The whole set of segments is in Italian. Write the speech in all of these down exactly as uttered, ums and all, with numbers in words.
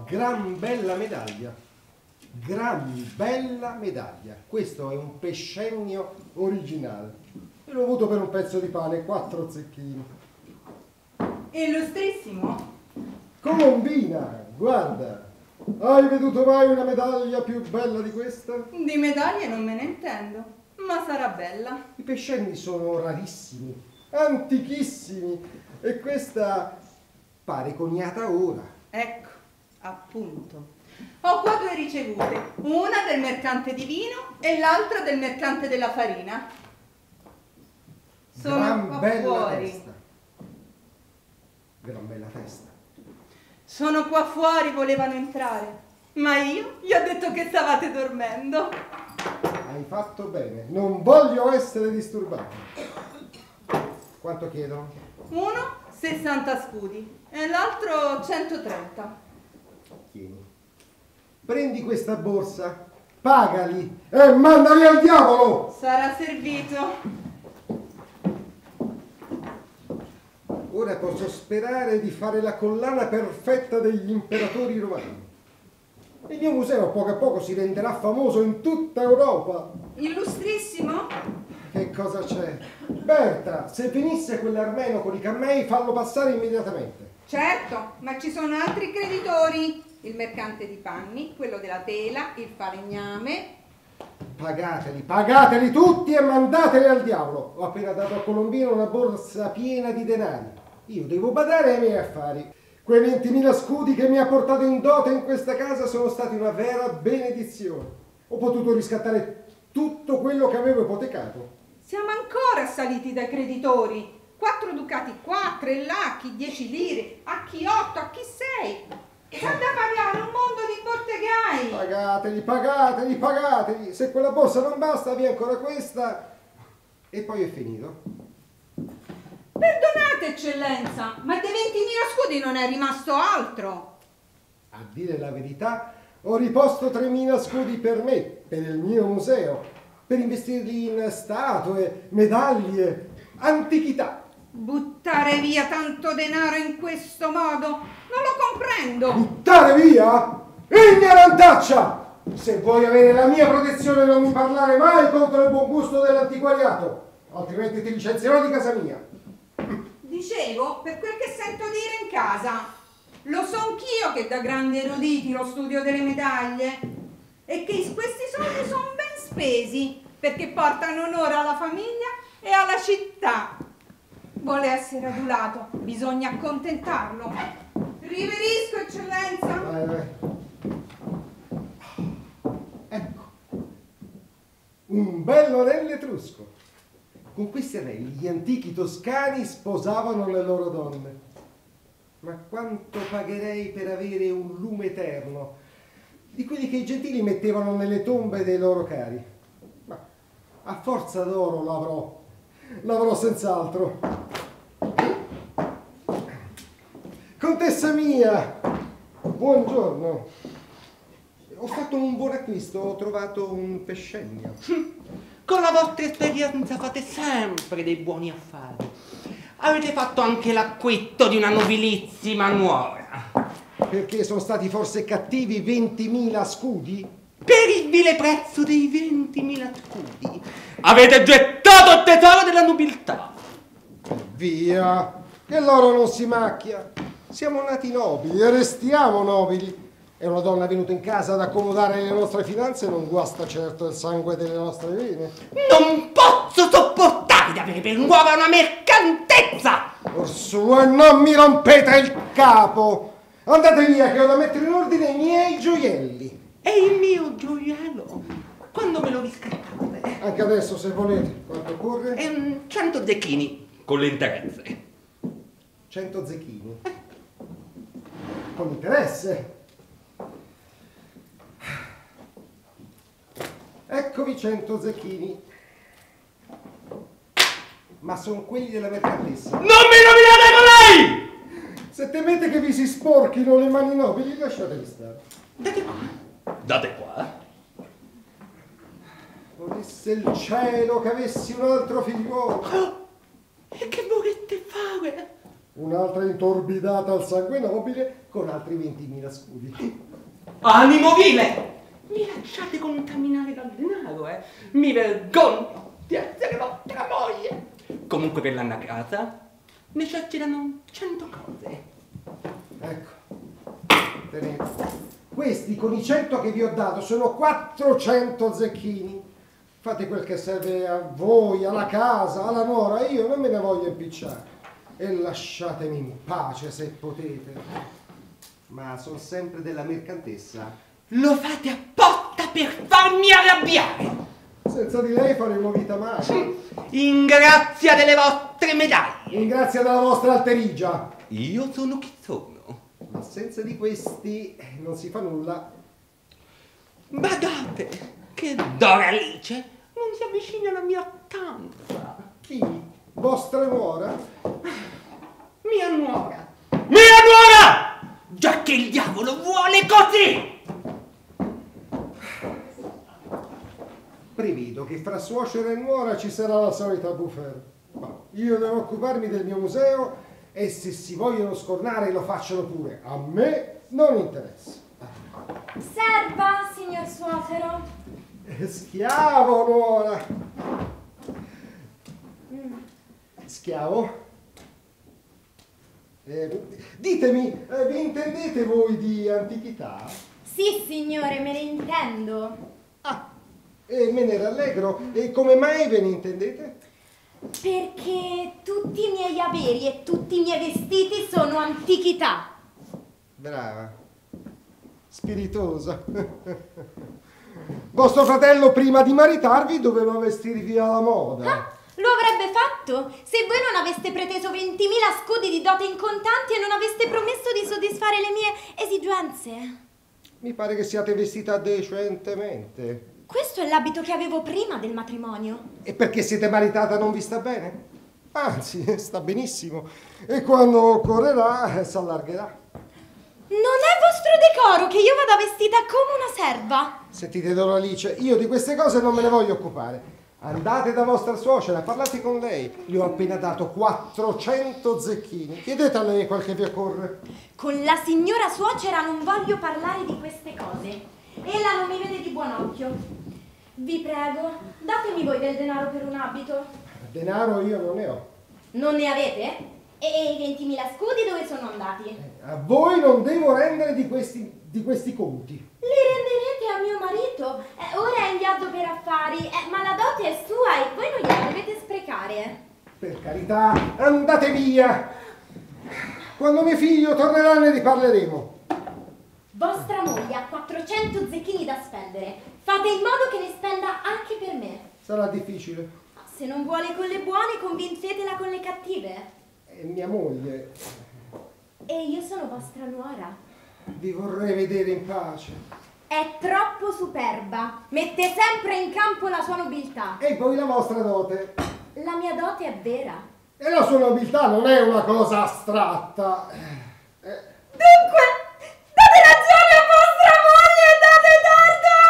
gran bella medaglia. Gran bella medaglia. Questo è un pescennio originale. E l'ho avuto per un pezzo di pane, quattro zecchini. Illustrissimo. Colombina, guarda. Hai veduto mai una medaglia più bella di questa? Di medaglie non me ne intendo, ma sarà bella. I pescenni sono rarissimi, antichissimi. E questa pare coniata ora. Ecco, appunto. Ho qua due ricevute, una del mercante di vino e l'altra del mercante della farina. Sono Gran qua bella fuori. testa. Gran bella testa. Sono qua fuori, volevano entrare, ma io gli ho detto che stavate dormendo. Hai fatto bene, non voglio essere disturbato. Quanto chiedono? Uno sessanta scudi e l'altro centotrenta. Tieni. Prendi questa borsa, pagali e mandali al diavolo! Sarà servito. Ora posso sperare di fare la collana perfetta degli imperatori romani. Il mio museo a poco a poco si renderà famoso in tutta Europa. Illustrissimo. Che cosa c'è? Berta, se venisse quell'armeno con i cammei, fallo passare immediatamente. Certo, ma ci sono altri creditori. Il mercante di panni, quello della tela, il falegname. Pagateli, pagateli tutti e mandateli al diavolo. Ho appena dato a Colombino una borsa piena di denari. Io devo badare ai miei affari. Quei ventimila scudi che mi ha portato in dote in questa casa sono stati una vera benedizione. Ho potuto riscattare tutto quello che avevo ipotecato. Siamo ancora assaliti dai creditori. Quattro ducati qua, tre là, chi dieci lire, a chi otto, a chi sei. C'è da pagare un mondo di bottegai. Pagateli, pagateli, pagateli. Se quella borsa non basta, vi è ancora questa. E poi è finito. Perdonate, eccellenza, ma dei ventimila scudi non è rimasto altro. A dire la verità, ho riposto tremila scudi per me, per il mio museo, per investirli in statue, medaglie, antichità. Buttare via tanto denaro in questo modo non lo comprendo. Buttare via? Ignorantaccia! Se vuoi avere la mia protezione non mi parlare mai contro il buon gusto dell'antiquariato, altrimenti ti licenzierò di casa mia. Dicevo, per quel che sento dire in casa, lo so anch'io che da grandi eruditi lo studio delle medaglie e che questi soldi sono ben spesi perché portano onore alla famiglia e alla città. Vuole essere adulato, bisogna accontentarlo. Riverisco, eccellenza. Vai, vai. Ecco, un bello anello etrusco. Con questi anelli gli antichi toscani sposavano le loro donne. Ma quanto pagherei per avere un lume eterno, di quelli che i gentili mettevano nelle tombe dei loro cari? Ma a forza d'oro l'avrò, l'avrò senz'altro. Contessa mia, buongiorno. Ho fatto un buon acquisto, ho trovato un pescennio. Con la vostra esperienza fate sempre dei buoni affari. Avete fatto anche l'acquisto di una nobilissima nuora. Perché sono stati forse cattivi ventimila scudi? Per il vile prezzo dei ventimila scudi avete gettato il tesoro della nobiltà. Via, che l'oro non si macchia. Siamo nati nobili e restiamo nobili. E una donna venuta in casa ad accomodare le nostre finanze non guasta certo il sangue delle nostre vene. Non posso sopportare di avere per nuova una mercantezza! Orsù, e non mi rompete il capo! Andate via che ho da mettere in ordine i miei gioielli. E il mio gioiello? Quando me lo riscattate? Anche adesso se volete. Quanto occorre? È un cento zecchini con le interesse. Cento zecchini. Con interesse. Eccovi cento zecchini. Ma sono quelli della mercantessa. Non mi nominate con lei! Se temete che vi si sporchino le mani nobili, lasciateli stare. Date qua. Date qua. Volesse il cielo che avessi un altro figliuolo. Oh, e che volete fare? un'altra intorbidata al sangue nobile con altri ventimila scudi. Animo vile! Mi lasciate contaminare dal denaro, eh? Mi vergogno di essere vostra moglie! Comunque per l'anno a casa necessitano cento cose. Ecco, tenete. Questi con i cento che vi ho dato sono quattrocento zecchini. Fate quel che serve a voi, alla casa, alla nuora, io non me ne voglio impicciare. E lasciatemi in pace se potete. Ma sono sempre della mercantessa. Lo fate apposta per farmi arrabbiare! Senza di lei faremo vita male. In grazia delle vostre medaglie! In grazia della vostra alterigia. Io sono chi sono. Ma senza di questi non si fa nulla. Badate che Doralice non si avvicina alla mia stanza. Chi? Vostra nuora? Mia nuora! Mia nuora! Già che il diavolo vuole così! Prevedo che fra suocera e nuora ci sarà la solita bufera. Ma io devo occuparmi del mio museo e se si vogliono scornare lo facciano pure. A me non interessa. Serva, signor suocero. Schiavo, nuora. Schiavo? Eh, ditemi, eh, vi intendete voi di antichità? Sì, signore, me ne intendo. Ah, e me ne rallegro. E come mai ve ne intendete? Perché tutti i miei averi e tutti i miei vestiti sono antichità. Brava. Spiritosa. Vostro fratello prima di maritarvi doveva vestirvi alla moda. Ah, lo avrebbe fatto se voi non aveste preteso ventimila scudi di dote in contanti e non aveste promesso di soddisfare le mie esigenze. Mi pare che siate vestita decentemente. Questo è l'abito che avevo prima del matrimonio. E perché siete maritata non vi sta bene? Anzi, sta benissimo. E quando occorrerà, s'allargherà. Non è vostro decoro che io vada vestita come una serva. Sentite, Doralice, io di queste cose non me ne voglio occupare. Andate da vostra suocera, parlate con lei. Gli ho appena dato quattrocento zecchini. Chiedete a lei quel che vi occorre. Con la signora suocera non voglio parlare di queste cose. Ella non mi vede di buon occhio. Vi prego, datemi voi del denaro per un abito. Denaro io non ne ho. Non ne avete? E i ventimila scudi dove sono andati? A voi non devo rendere di questi, di questi conti. Li renderete a mio marito. Eh, ora è in viaggio per affari, eh, ma la dote è sua e voi non gliela dovete sprecare. Per carità, andate via. Quando mio figlio tornerà ne riparleremo. Vostra moglie ha quattrocento zecchini da spendere. Fate in modo che ne spenda anche per me. Sarà difficile. Se non vuole con le buone, convincetela con le cattive. È mia moglie. E io sono vostra nuora. Vi vorrei vedere in pace. È troppo superba. Mette sempre in campo la sua nobiltà. E poi la vostra dote. La mia dote è vera. E la sua nobiltà non è una cosa astratta. Eh. Dunque, date ragione a vostra moglie e date torto a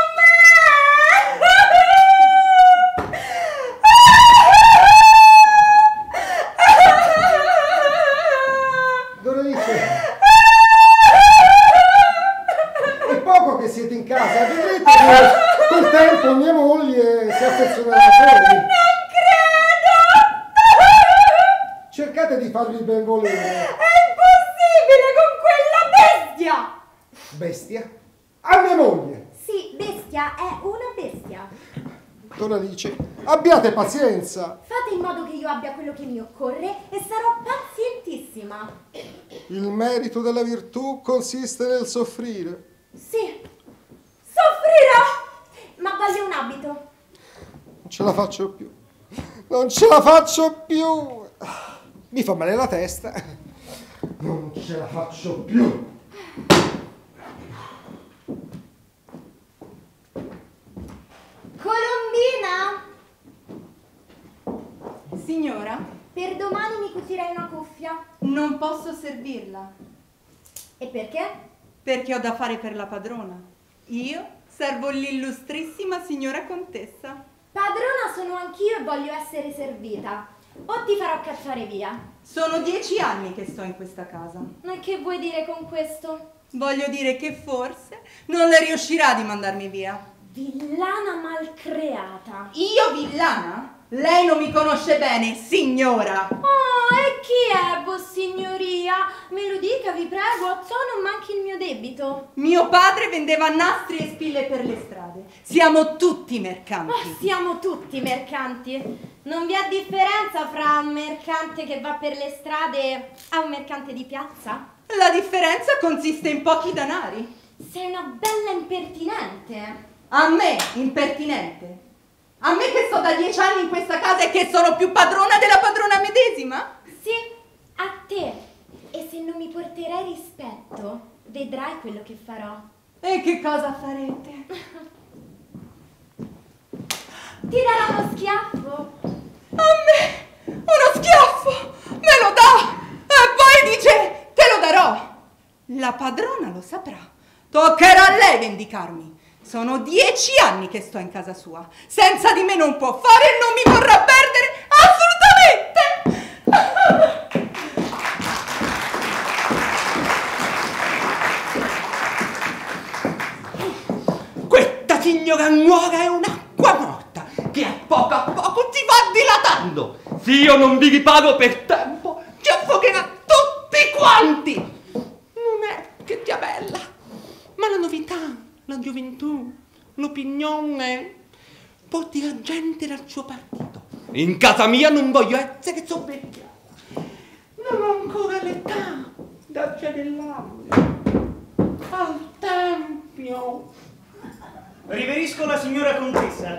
me! Doralice, è poco che siete in casa, vedrete che col tempo mia moglie si affezionerà a voi. Non credo! Cercate di farvi ben volere. È impossibile con quella bestia! Bestia? A mia moglie! Sì, bestia è una bestia. Doralice, abbiate pazienza. Fate in modo che io abbia quello che mi occorre e sarò pazientissima. Il merito della virtù consiste nel soffrire. Sì, soffrirò, ma voglio un abito. Non ce la faccio più. Non ce la faccio più. Mi fa male la testa. Non ce la faccio più. Colombina, Signora, per domani mi cucirai una cuffia. non posso servirla, E perché? perché ho da fare per la padrona. Io servo l'illustrissima signora contessa. Padrona sono anch'io e voglio essere servita. o ti farò cacciare via. Sono dieci anni che sto in questa casa. Ma che vuoi dire con questo? Voglio dire che forse non le riuscirà di mandarmi via. Villana malcreata. Io villana? Lei non mi conosce bene, signora. Oh, e chi è, vossignoria? Me lo dica, vi prego, a ciò non manchi il mio debito. Mio padre vendeva nastri e spille per le strade. Siamo tutti mercanti. Oh, siamo tutti mercanti. Non vi è differenza fra un mercante che va per le strade e un mercante di piazza? La differenza consiste in pochi denari. Sei una bella impertinente. A me, impertinente. A me che sto da dieci anni in questa casa e che sono più padrona della padrona medesima? Sì, a te. E se non mi porterai rispetto, vedrai quello che farò. E che cosa farete? Ti darò uno schiaffo. A me? Uno schiaffo? Me lo dà? E poi dice, te lo darò. La padrona lo saprà. Toccherà a lei vendicarmi. Sono dieci anni che sto in casa sua. Senza di me non può fare e non mi vorrà perdere assolutamente. Questa signora nuora è un'acqua morta che a poco a poco si va dilatando. Se io non vi ripago per tempo, ci affogherà tutti quanti. Non è che sia bella, ma la novità, la gioventù, l'opinione porti la gente dal suo partito. In casa mia non voglio essere soverchiata. Non ho ancora l'età da cedellarmi al tempio. Riverisco la signora contessa.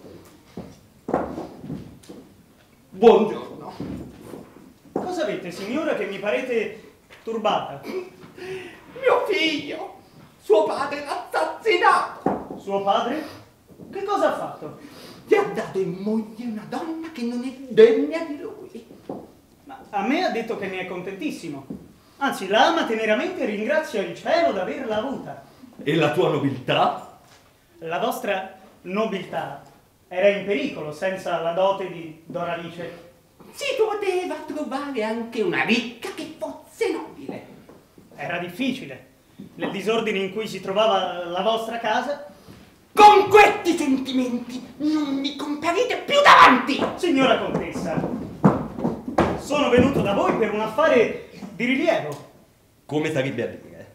Buongiorno. Cosa avete, signora, che mi parete turbata? Mio figlio, suo padre l'ha assassinato. Suo padre? Che cosa ha fatto? Ti ha dato in moglie una donna che non è degna di lui. Ma a me ha detto che ne è contentissimo. Anzi, la ama teneramente e ringrazia il cielo d'averla avuta. E la tua nobiltà? La vostra nobiltà era in pericolo senza la dote di Doralice. Si poteva trovare anche una ricca che fosse nobile. Era difficile. Nel disordine in cui si trovava la vostra casa. Con questi sentimenti non mi comparite più davanti! Signora contessa, sono venuto da voi per un affare di rilievo. Come sarebbe a dire?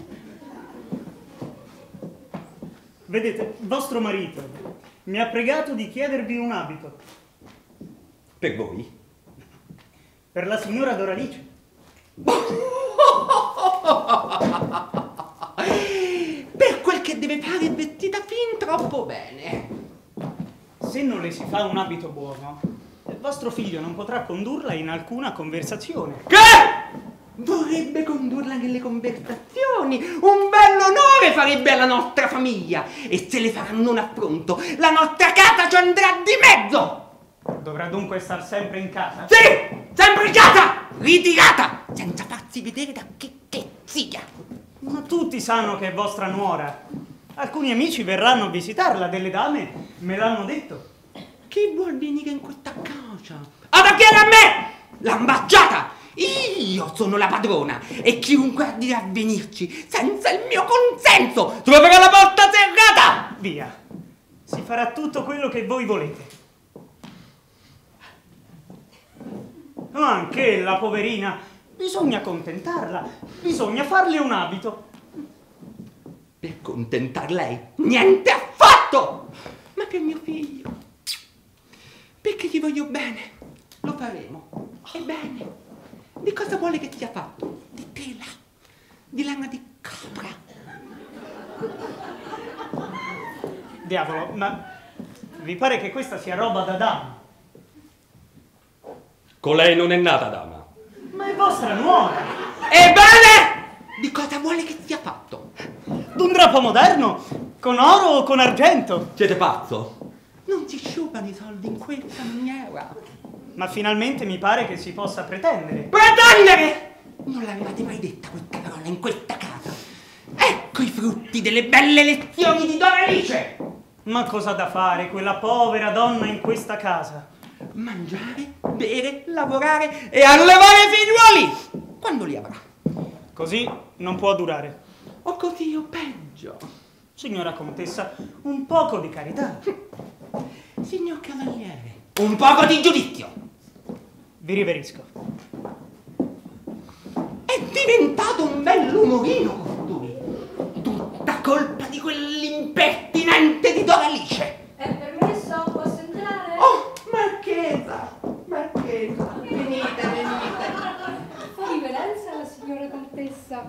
Vedete, vostro marito mi ha pregato di chiedervi un abito. Per voi? Per la signora Doralice. Per quel che deve fare è vestita fin troppo bene. Se non le si fa un abito buono, il vostro figlio non potrà condurla in alcuna conversazione. Che? Vorrebbe condurla nelle conversazioni. Un bell'onore farebbe alla nostra famiglia. E se le faranno un affronto, la nostra casa ci andrà di mezzo. Dovrà dunque star sempre in casa? Sì, sempre in casa, ritirata, senza farsi vedere da che che sia. Ma tutti sanno che è vostra nuora. Alcuni amici verranno a visitarla, delle dame me l'hanno detto. Chi vuol venire in questa casa? Ad avviare a me, l'ambasciata. Io sono la padrona e chiunque ardire a venirci senza il mio consenso troverà la porta serrata. Via, si farà tutto quello che voi volete. Anche la poverina, bisogna accontentarla, bisogna farle un abito. Per contentar lei? Niente affatto! Ma per mio figlio, perché gli voglio bene, lo faremo. Ebbene, di cosa vuole che sia fatto? Di tela, di lana di capra. Diavolo, ma vi pare che questa sia roba da dama? Colei non è nata dama. Ma è vostra nuora. Ebbene, di cosa vuole che sia fatto? D'un drappo moderno, con oro o con argento. Siete pazzo? Non si sciupano i soldi in questa maniera. Ma finalmente mi pare che si possa pretendere. Pretendere? Non l'avevate mai detta questa parola in questa casa. Ecco i frutti delle belle lezioni di Doralice. Ma cosa ha da fare quella povera donna in questa casa? Mangiare, bere, lavorare e allevare figliuoli quando li avrà. Così non può durare. O così o peggio. Signora contessa, un poco di carità. Signor cavaliere, un poco di giudizio. Vi riverisco. È diventato un bell'umorino costui. Tutta colpa di quell'impertinente di Doralice. È permesso? Posso entrare? Oh, Marchesa, Marchesa, venite, venite. Fa riverenza alla signora contessa.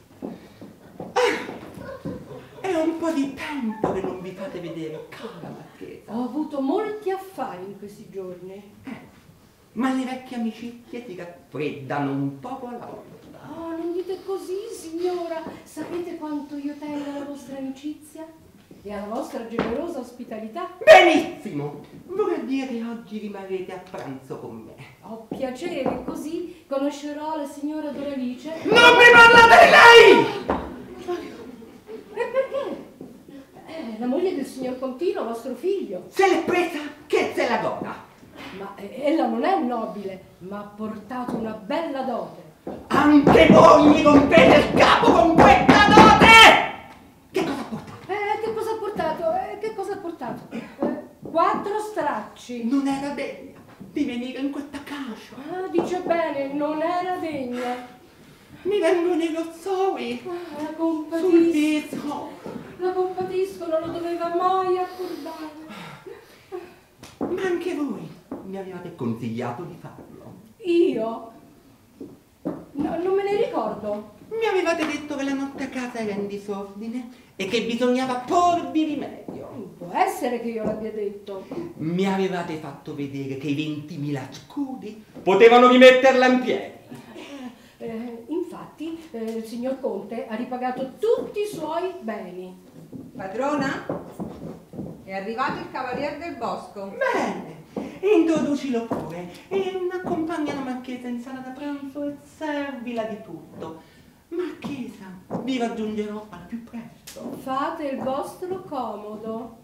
È un po' di tempo che non vi fate vedere, cara Marchesa. Ho avuto molti affari in questi giorni. Eh, ma le vecchie amicizie si raffreddano un poco alla volta. Oh, non dite così, signora. Sapete quanto io tengo alla vostra amicizia e alla vostra generosa ospitalità? Benissimo! Vorrei dire che oggi rimarrete a pranzo con me. Ho piacere, così conoscerò la signora Doralice. Non mi parlate di lei! E perché? È la moglie del signor Contino, vostro figlio. Se l'è presa che se la goda. Ma eh, ella non è nobile, ma ha portato una bella dote. Anche voi mi rompete il capo con questa dote! Che cosa ha portato? Eh, che cosa ha portato? Eh, che cosa ha portato? Eh, quattro stracci. Non era degna di venire in questa casa. Ah, dice bene, non era degna. Mi vengono i rossori Ah, la sul compatisco. viso. La compatisco, non lo doveva mai accordare. Ma anche voi mi avevate consigliato di farlo. Io? No, non me ne ricordo. Mi avevate detto che la nostra casa era in disordine e che bisognava porvi rimedio. Può essere che io l'abbia detto. Mi avevate fatto vedere che i ventimila scudi potevano rimetterla in piedi. Eh, infatti, eh, il signor Conte ha ripagato tutti i suoi beni. Padrona? È arrivato il cavalier del bosco. Bene, introducilo pure e accompagna la marchesa in sala da pranzo e servila di tutto. Marchesa, vi raggiungerò al più presto. Fate il vostro comodo.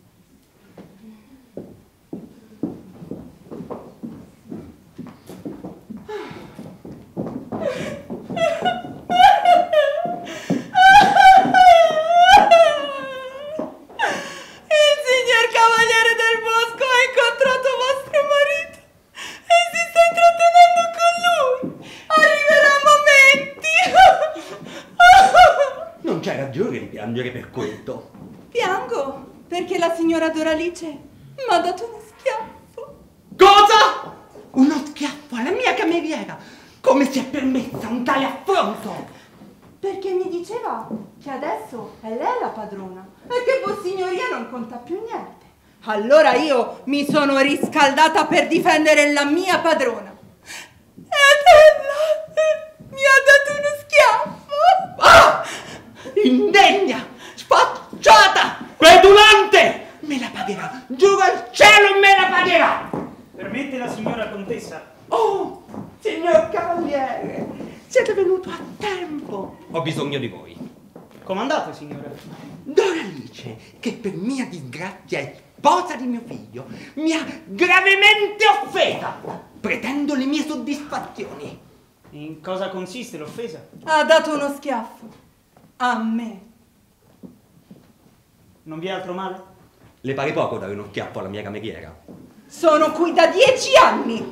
piangere per questo? Piango perché la signora Doralice mi ha dato uno schiaffo. Cosa? Uno schiaffo alla mia cameriera? Come si è permessa un tale affronto? Perché mi diceva che adesso è lei la padrona e che Vossignoria non conta più niente. Allora io mi sono riscaldata per difendere la mia padrona. Ed ella mi ha dato uno schiaffo. Ah! Indegna! Spacciata! Petulante! Me la pagherà! Giuro al cielo, me la pagherà! Permette la signora contessa? Oh, signor cavaliere, siete venuto a tempo! Ho bisogno di voi. Comandate, signora. Doralice, che per mia disgrazia è sposa di mio figlio, mi ha gravemente offesa. Pretendo le mie soddisfazioni. In cosa consiste l'offesa? Ha dato uno schiaffo a me. Non vi è altro male? Le pare poco dare uno schiaffo alla mia cameriera? Sono qui da dieci anni.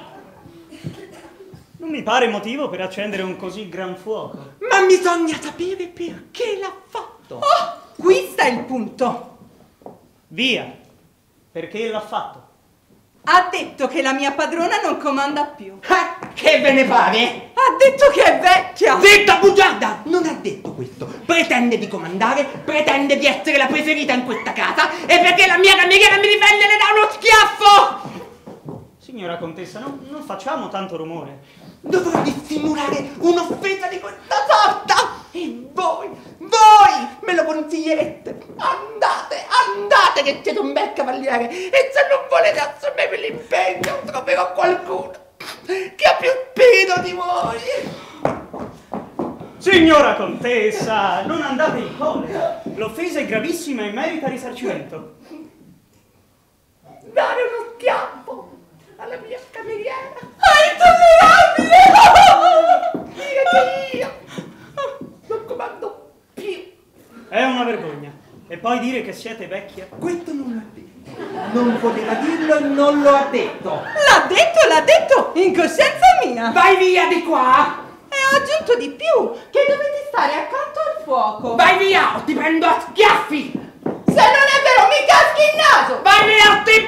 Non mi pare motivo per accendere un così gran fuoco. Ma bisogna sapere perché l'ha fatto. Oh, qui sta il punto. Via! Perché l'ha fatto? Ha detto che la mia padrona non comanda più. Ah, che ve ne pare? Ha detto che è vecchia. Zitta, bugiarda! Non ha detto questo. Pretende di comandare, pretende di essere la preferita in questa casa e perché la mia cameriera mi difende le dà uno schiaffo! Signora contessa, non, non facciamo tanto rumore. Dovrò dissimulare un'offesa di questa sorta? E voi, voi me lo consiglierete? Andate, andate che siete un bel cavaliere e se non volete assumervi l'impegno troverò qualcuno che ha più spirito di voi. Signora contessa, non andate in collera. L'offesa è gravissima e merita risarcimento. Dare uno schiaffo alla mia cameriera. È intollerabile! Dire che io non comando più. È una vergogna. E poi dire che siete vecchia? Questo non l'ha detto. Non poteva dirlo e non lo ha detto. L'ha detto, l'ha detto in coscienza mia. Vai via di qua! E ho aggiunto di più, che dovete stare accanto al fuoco. Vai via o ti prendo a schiaffi! Se non è vero, mi caschi il naso! Vai via, ti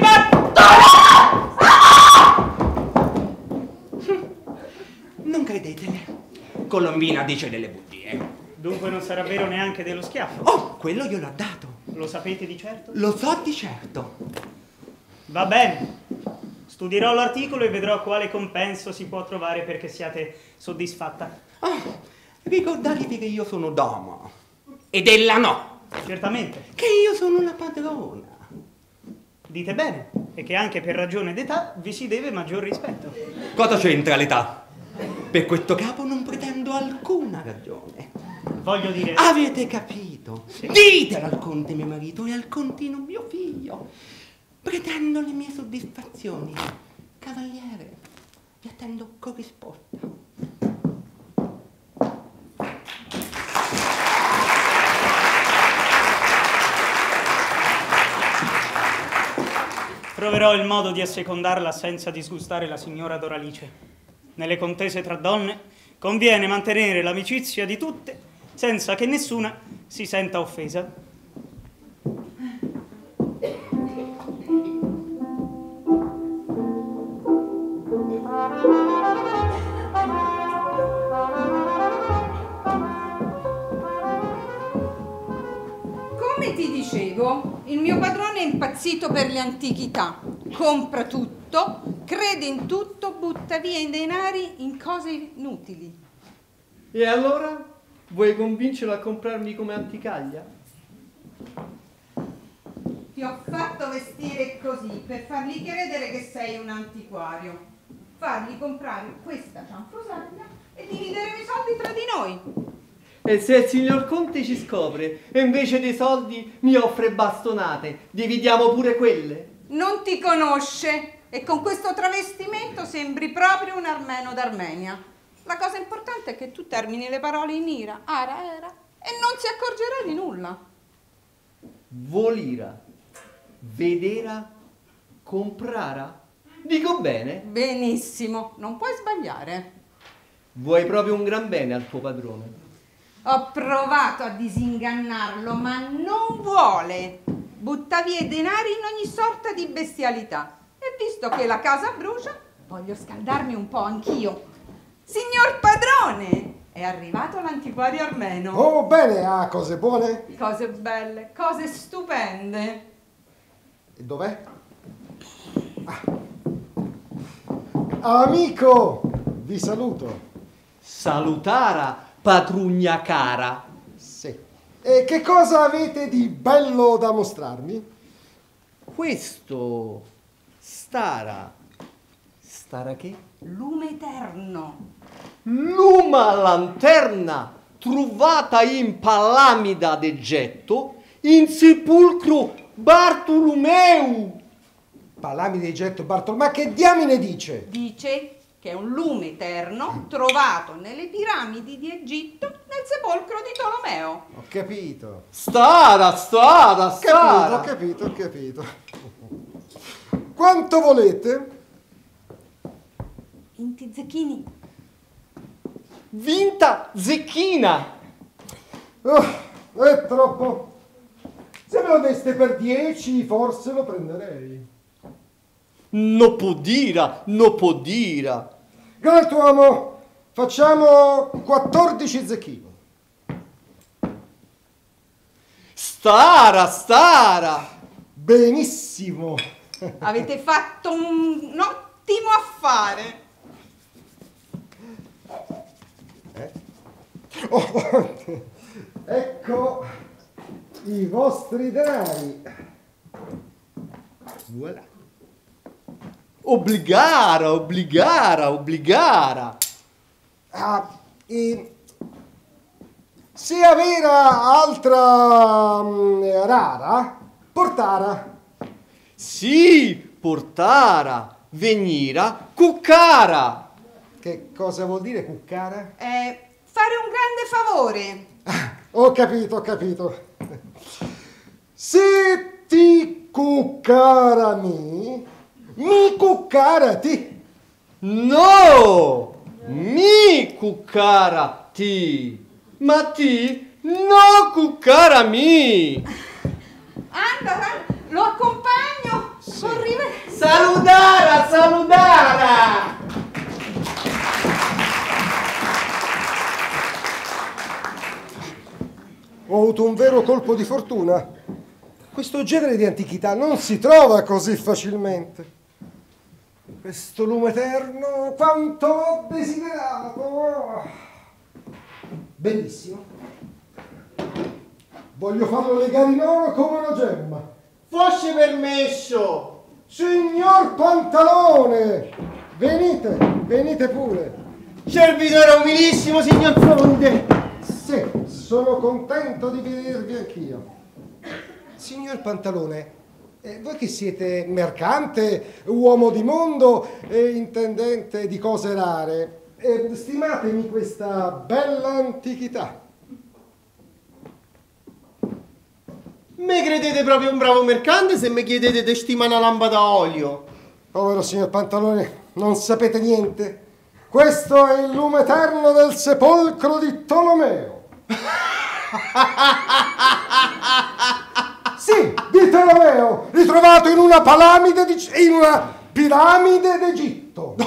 batto! Non credetene. Colombina dice delle bugie. Dunque non sarà vero neanche dello schiaffo? Oh, quello gliel'ho dato. Lo sapete di certo? Lo so di certo. Va bene. Studierò l'articolo e vedrò quale compenso si può trovare perché siate soddisfatta. Ah, ricordatevi che io sono dama. Ed ella no. Certamente. Che io sono la padrona. Dite bene. E che anche per ragione d'età vi si deve maggior rispetto. Cosa c'entra l'età? Per questo capo non pretendo alcuna ragione. Voglio dire... Avete capito? Sì. Ditelo al conte mio marito e al contino mio figlio. Pretendo le mie soddisfazioni. Cavaliere, vi attendo corrisposta. Troverò il modo di assecondarla senza disgustare la signora Doralice. Nelle contese tra donne conviene mantenere l'amicizia di tutte senza che nessuna si senta offesa. Come ti dicevo, il mio padrone è impazzito per le antichità. Compra tutto, crede in tutto, butta via i denari in cose inutili. E allora? Vuoi convincerlo a comprarmi come anticaglia? Ti ho fatto vestire così per fargli credere che sei un antiquario. Fargli comprare questa cianfrusaglia e divideremo i soldi tra di noi. E se il signor Conte ci scopre e invece dei soldi mi offre bastonate, dividiamo pure quelle? Non ti conosce e con questo travestimento sembri proprio un armeno d'Armenia. La cosa importante è che tu termini le parole in ira, ara, era, e non si accorgerà di nulla. Volira, vedera, comprara? Dico bene? Benissimo, non puoi sbagliare. Vuoi proprio un gran bene al tuo padrone? Ho provato a disingannarlo, ma non vuole. Butta via i denari in ogni sorta di bestialità. E visto che la casa brucia, voglio scaldarmi un po' anch'io. Signor padrone, è arrivato l'antiquario armeno. Oh, bene, ha cose buone? Cose belle, cose stupende. E dov'è? Ah. Amico, vi saluto. Salutara, patrugna cara. Sì. E che cosa avete di bello da mostrarmi? Questo stara. Stara che? Lume eterno. Luma lanterna trovata in Palamida d'Egitto in sepolcro Bartolomeu. Palamide di getto Bartolo, ma che diamine dice? Dice che è un lume eterno trovato nelle piramidi di Egitto nel sepolcro di Tolomeo. Ho capito. Stara, stara, stara. Ho capito, ho capito, ho capito. Quanto volete? venti zecchini. Vinta zecchina. Oh, è troppo. Se me lo deste per dieci, forse lo prenderei. Non può dire, non può dire. Galantuomo, facciamo quattordici zecchini. Stara, stara. Benissimo. Avete fatto un, un ottimo affare. Eh? Oh, ecco i vostri denari. Voilà. Obbligara, obbligara, obbligara. Ah, e se avera altra um, rara, portara. Sì, portara. venire cuccara. Che cosa vuol dire cuccara? Eh, fare un grande favore. Ah, ho capito, ho capito. Se ti cuccarami, mi cuccarati. No, mi cuccarati, ma ti no cuccarami. Anda, anda, lo accompagno. Con rive- Saludara, saludara. Ho avuto un vero colpo di fortuna. Questo genere di antichità non si trova così facilmente. Questo lume eterno, quanto ho desiderato! Bellissimo. Voglio farlo legare in oro come una gemma. Fosse permesso! Signor Pantalone! Venite, venite pure. Servitore umilissimo, signor Conte! Sì, sono contento di vedervi anch'io. Signor Pantalone, eh, voi che siete mercante, uomo di mondo e intendente di cose rare, eh, stimatemi questa bella antichità. Me credete proprio un bravo mercante se mi chiedete di stima una lampada a olio? Povero signor Pantalone, non sapete niente. Questo è il lume eterno del sepolcro di Tolomeo. Sì, di Tolomeo, ritrovato in una palamide di, in una piramide d'Egitto.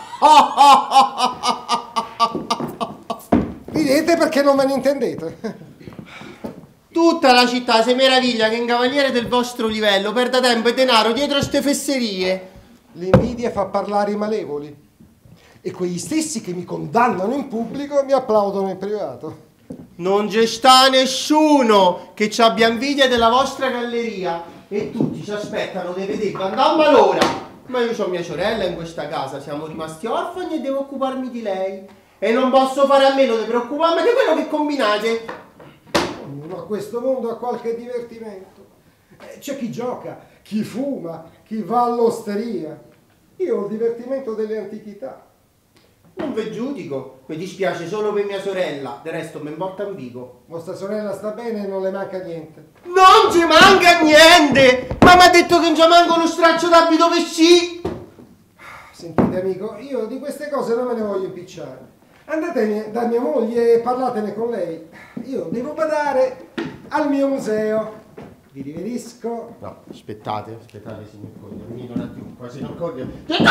Vedete perché non me ne intendete? Tutta la città si meraviglia che un cavaliere del vostro livello perda tempo e denaro dietro a ste fesserie. L'invidia fa parlare i malevoli e quegli stessi che mi condannano in pubblico mi applaudono in privato. Non c'è sta nessuno che ci abbia invidia della vostra galleria e tutti ci aspettano di vedervi andare a malora. Ma io ho mia sorella in questa casa, siamo rimasti orfani e devo occuparmi di lei. E non posso fare a meno di preoccuparmi di quello che combinate. Ognuno a questo mondo ha qualche divertimento. C'è chi gioca, chi fuma, chi va all'osteria. Io ho il divertimento delle antichità. Non ve giudico, mi dispiace solo per mia sorella, del resto mi importa un vico. Vostra sorella sta bene e non le manca niente. Non ci manca niente! Ma mi ha detto che non ci manca uno straccio d'abito per sci! Sentite amico, io di queste cose non me ne voglio impicciare. Andate da mia moglie e parlatene con lei. Io devo badare al mio museo. Vi riverisco. No, aspettate, aspettate signor Cordia, venite un attimo qua, signor Cordia.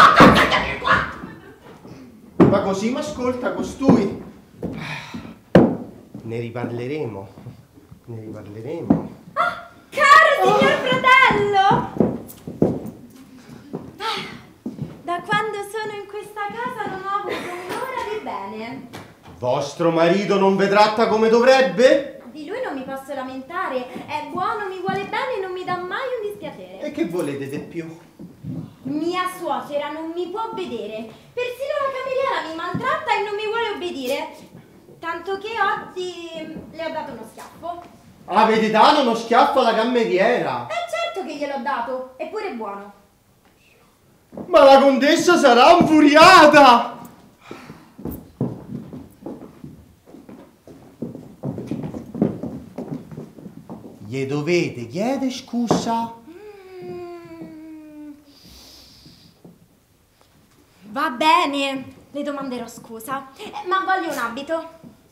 Ma così mi ascolta costui. Ne riparleremo, ne riparleremo. Ah, caro signor oh. fratello! Ah, da quando sono in questa casa non ho avuto un'ora di bene. Vostro marito non vi tratta come dovrebbe? Di lui non mi posso lamentare, è buono, mi vuole bene e non mi dà mai un dispiacere. E che volete di più? Mia suocera non mi può vedere, persino la cameriera mi maltratta e non mi vuole obbedire, tanto che oggi le ho dato uno schiaffo. Avete dato uno schiaffo alla cameriera? Eh certo che gliel'ho dato, eppure è buono. Ma la contessa sarà infuriata! Gli dovete chiedere scusa? Mm. Va bene, le domanderò scusa, eh, ma voglio un abito.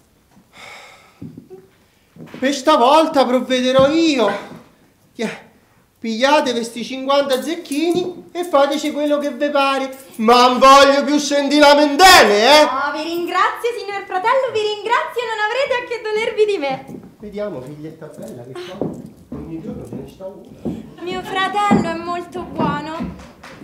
Per stavolta provvederò io. Pigliate questi cinquanta zecchini e fateci quello che vi pare. Ma non voglio più sentire lamentele, eh? No, vi ringrazio, signor fratello, vi ringrazio, non avrete a che dolervi di me. Vediamo, figlietta bella, che fa? Ogni giorno ce ne sta una. Mio fratello è molto buono.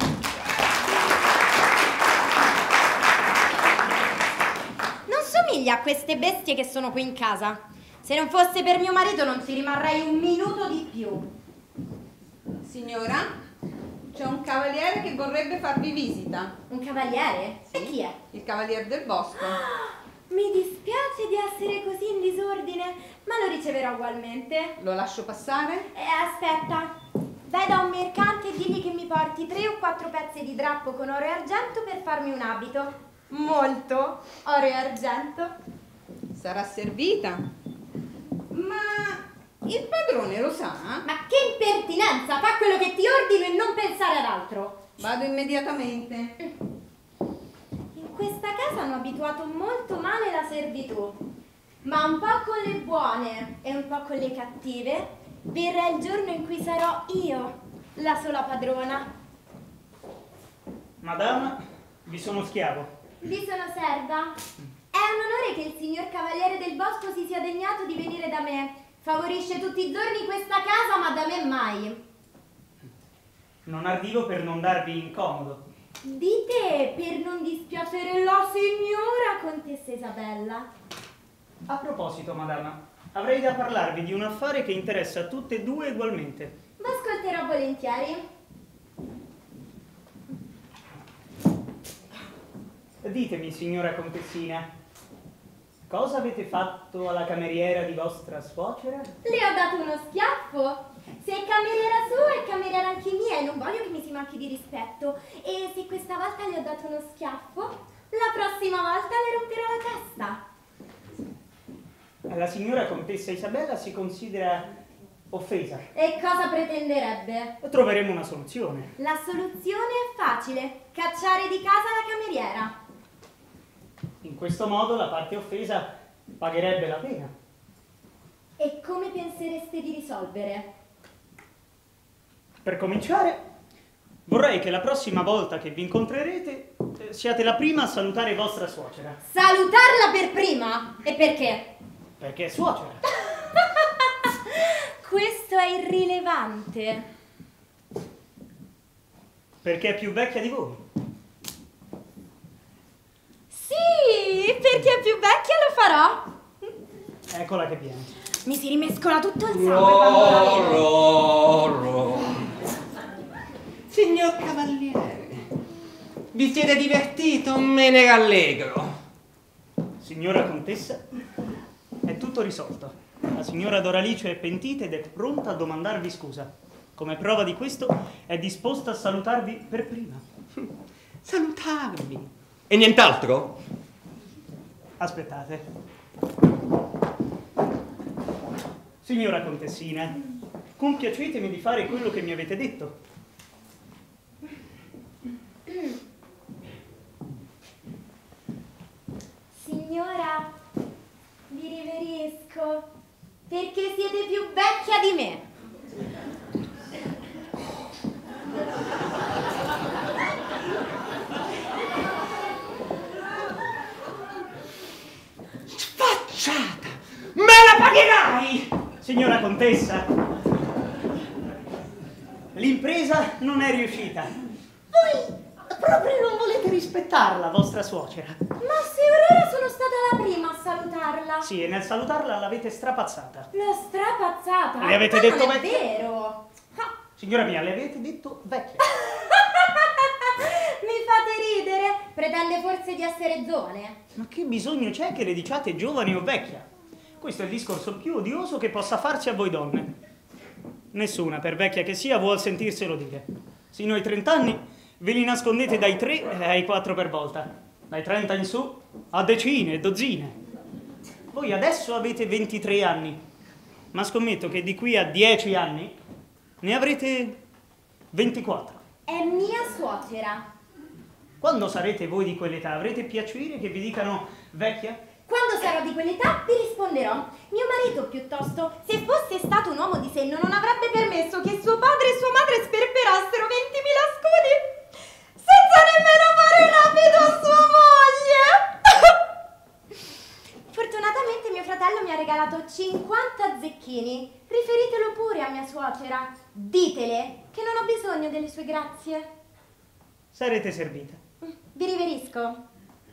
Non somiglia a queste bestie che sono qui in casa. Se non fosse per mio marito non ci rimarrei un minuto di più. Signora, c'è un cavaliere che vorrebbe farvi visita. Un cavaliere? Sì. E chi è? Il cavaliere del bosco. Ah, mi dispiace di essere così in disordine, ma lo riceverò ugualmente. Lo lascio passare? Eh, aspetta. vai da un mercante e digli che mi porti tre o quattro pezzi di drappo con oro e argento per farmi un abito. Molto oro e argento. Sarà servita. Ma il padrone lo sa? Ma che impertinenza! Fa quello che ti ordino e non pensare ad altro. Vado immediatamente. In questa casa hanno abituato molto male la servitù, ma un po' con le buone e un po' con le cattive verrà il giorno in cui sarò io la sola padrona. Madama, vi sono schiavo. Vi sono serva. È un onore che il signor Cavaliere del Bosco si sia degnato di venire da me. Favorisce tutti i giorni questa casa, ma da me mai. Non arrivo per non darvi incomodo. Dite per non dispiacere la signora contessa Isabella. A proposito, madama, avrei da parlarvi di un affare che interessa a tutte e due ugualmente. V'ascolterò volentieri. Ditemi, signora contessina, cosa avete fatto alla cameriera di vostra suocera? Le ho dato uno schiaffo. Se è cameriera sua è cameriera anche mia e non voglio che mi si manchi di rispetto. E se questa volta le ho dato uno schiaffo, la prossima volta le romperò la testa. La signora contessa Isabella si considera offesa. E cosa pretenderebbe? Troveremo una soluzione. La soluzione è facile: cacciare di casa la cameriera. In questo modo la parte offesa pagherebbe la pena. E come pensereste di risolvere? Per cominciare, vorrei che la prossima volta che vi incontrerete eh, siate la prima a salutare vostra suocera. Salutarla per prima? E perché? Perché è suocera. Questo è irrilevante. Perché è più vecchia di voi. Sì, perché è più vecchia lo farò. Eccola che viene. Mi si rimescola tutto il sangue quando la vedo. Ro, ro. Signor Cavaliere, vi siete divertito? Me ne rallegro. Signora contessa, è tutto risolto. La signora Doralice è pentita ed è pronta a domandarvi scusa. Come prova di questo è disposta a salutarvi per prima. Salutarmi? E nient'altro? Aspettate. Signora contessina, compiacetemi di fare quello che mi avete detto. Signora, vi riverisco, perché siete più vecchia di me. Sfacciata! Me la pagherai! Signora contessa, l'impresa non è riuscita. Voi proprio non volete rispettarla, vostra suocera. Ma se ora sono stata la prima a salutarla. Sì, e nel salutarla l'avete strapazzata. L'ho strapazzata. Le avete Ma detto non è vecchia? vero. Ah, Signora mia, le avete detto vecchia. mi fate ridere. Pretende forse di essere giovane? Ma che bisogno c'è che le diciate giovane o vecchia? Questo è il discorso più odioso che possa farsi a voi donne. Nessuna, per vecchia che sia, vuol sentirselo dire. Sino ai trent'anni ve li nascondete dai tre ai quattro per volta. Dai trenta in su a decine e dozzine. Voi adesso avete ventitré anni, ma scommetto che di qui a dieci anni ne avrete ventiquattro. È mia suocera. Quando sarete voi di quell'età avrete piacere che vi dicano vecchia? Quando sarò di quell'età vi risponderò. Mio marito, piuttosto, se fosse stato un uomo di senno, non avrebbe permesso che suo padre e sua madre sperperassero ventimila scudi senza nemmeno fare un abito a sua moglie. Fortunatamente mio fratello mi ha regalato cinquanta zecchini. Riferitelo pure a mia suocera. Ditele che non ho bisogno delle sue grazie. Sarete servita. Vi riverisco.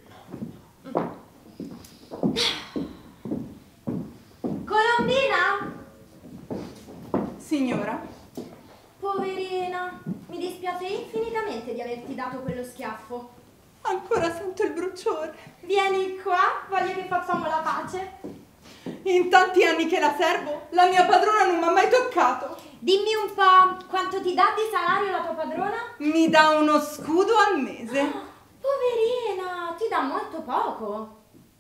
Colombina? Signora? Poverina, mi dispiace infinitamente di averti dato quello schiaffo. Ancora sento il bruciore. Vieni qua, voglio che facciamo la pace. In tanti anni che la servo, la mia padrona non mi ha mai toccato. Dimmi un po', quanto ti dà di salario la tua padrona? Mi dà uno scudo al mese. Oh, poverina, ti dà molto poco.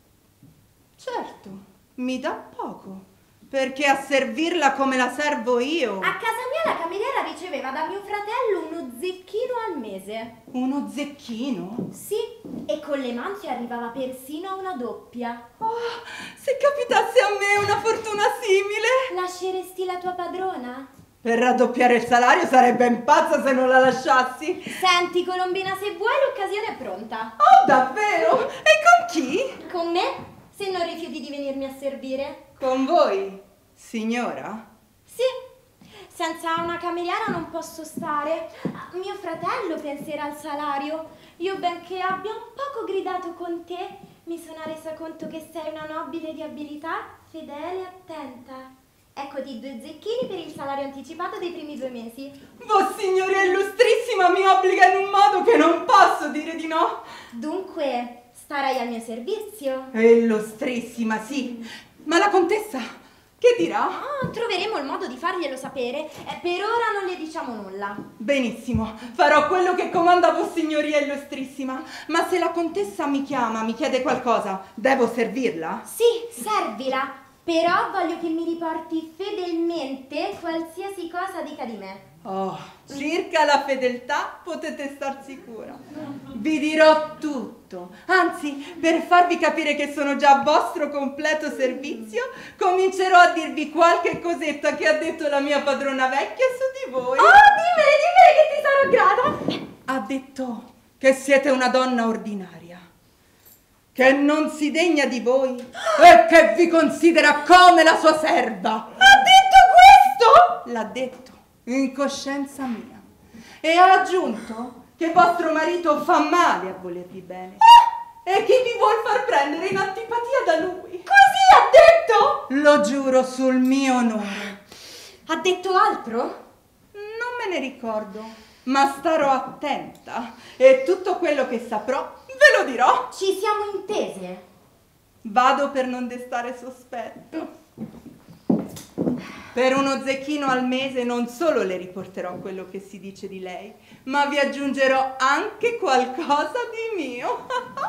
Certo, mi dà poco, perché a servirla come la servo io. A casa mia la cameriera riceveva da mio fratello uno zecchino al mese. Uno zecchino? Sì, e con le manti arrivava persino a una doppia. Oh, se capitasse a me una fortuna simile! Lasceresti la tua padrona? Per raddoppiare il salario sarei ben pazza se non la lasciassi. Senti, Colombina, se vuoi l'occasione è pronta. Oh, davvero? E con chi? Con me? Se non rifiuti di venirmi a servire. Con voi, signora? Sì, senza una cameriera non posso stare. Mio fratello penserà al salario. Io, benché abbia un poco gridato con te, mi sono resa conto che sei una nobile di abilità, fedele e attenta. Eccoti due zecchini per il salario anticipato dei primi due mesi. Vossignoria illustrissima mi obbliga in un modo che non posso dire di no. Dunque, starai al mio servizio? Illustrissima, sì. Ma la contessa, che dirà? Oh, troveremo il modo di farglielo sapere. Eh, per ora non le diciamo nulla. Benissimo, farò quello che comanda Vossignoria illustrissima. Ma se la contessa mi chiama, mi chiede qualcosa, devo servirla? Sì, servila. Però voglio che mi riporti fedelmente qualsiasi cosa dica di me. Oh, circa la fedeltà potete star sicura. Vi dirò tutto. Anzi, per farvi capire che sono già a vostro completo servizio, comincerò a dirvi qualche cosetta che ha detto la mia padrona vecchia su di voi. Oh, dimmene, dimmene che ti sarò grata. Ha detto che siete una donna ordinaria, che non si degna di voi e che vi considera come la sua serva. Ha detto questo? L'ha detto in coscienza mia. E ha aggiunto che vostro marito fa male a volervi bene e che vi vuol far prendere in antipatia da lui. Così ha detto? Lo giuro sul mio onore. Ha detto altro? Non me ne ricordo, ma starò attenta e tutto quello che saprò ve lo dirò. Ci siamo intese. Vado per non destare sospetto. Per uno zecchino al mese non solo le riporterò quello che si dice di lei, ma vi aggiungerò anche qualcosa di mio.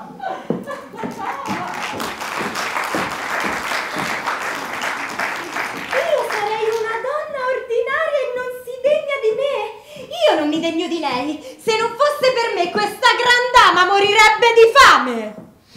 Io sarei una donna ordinaria e non si degna di me. Io non mi degno di lei. Se non fosse per me, questa gran dama morirebbe di fame.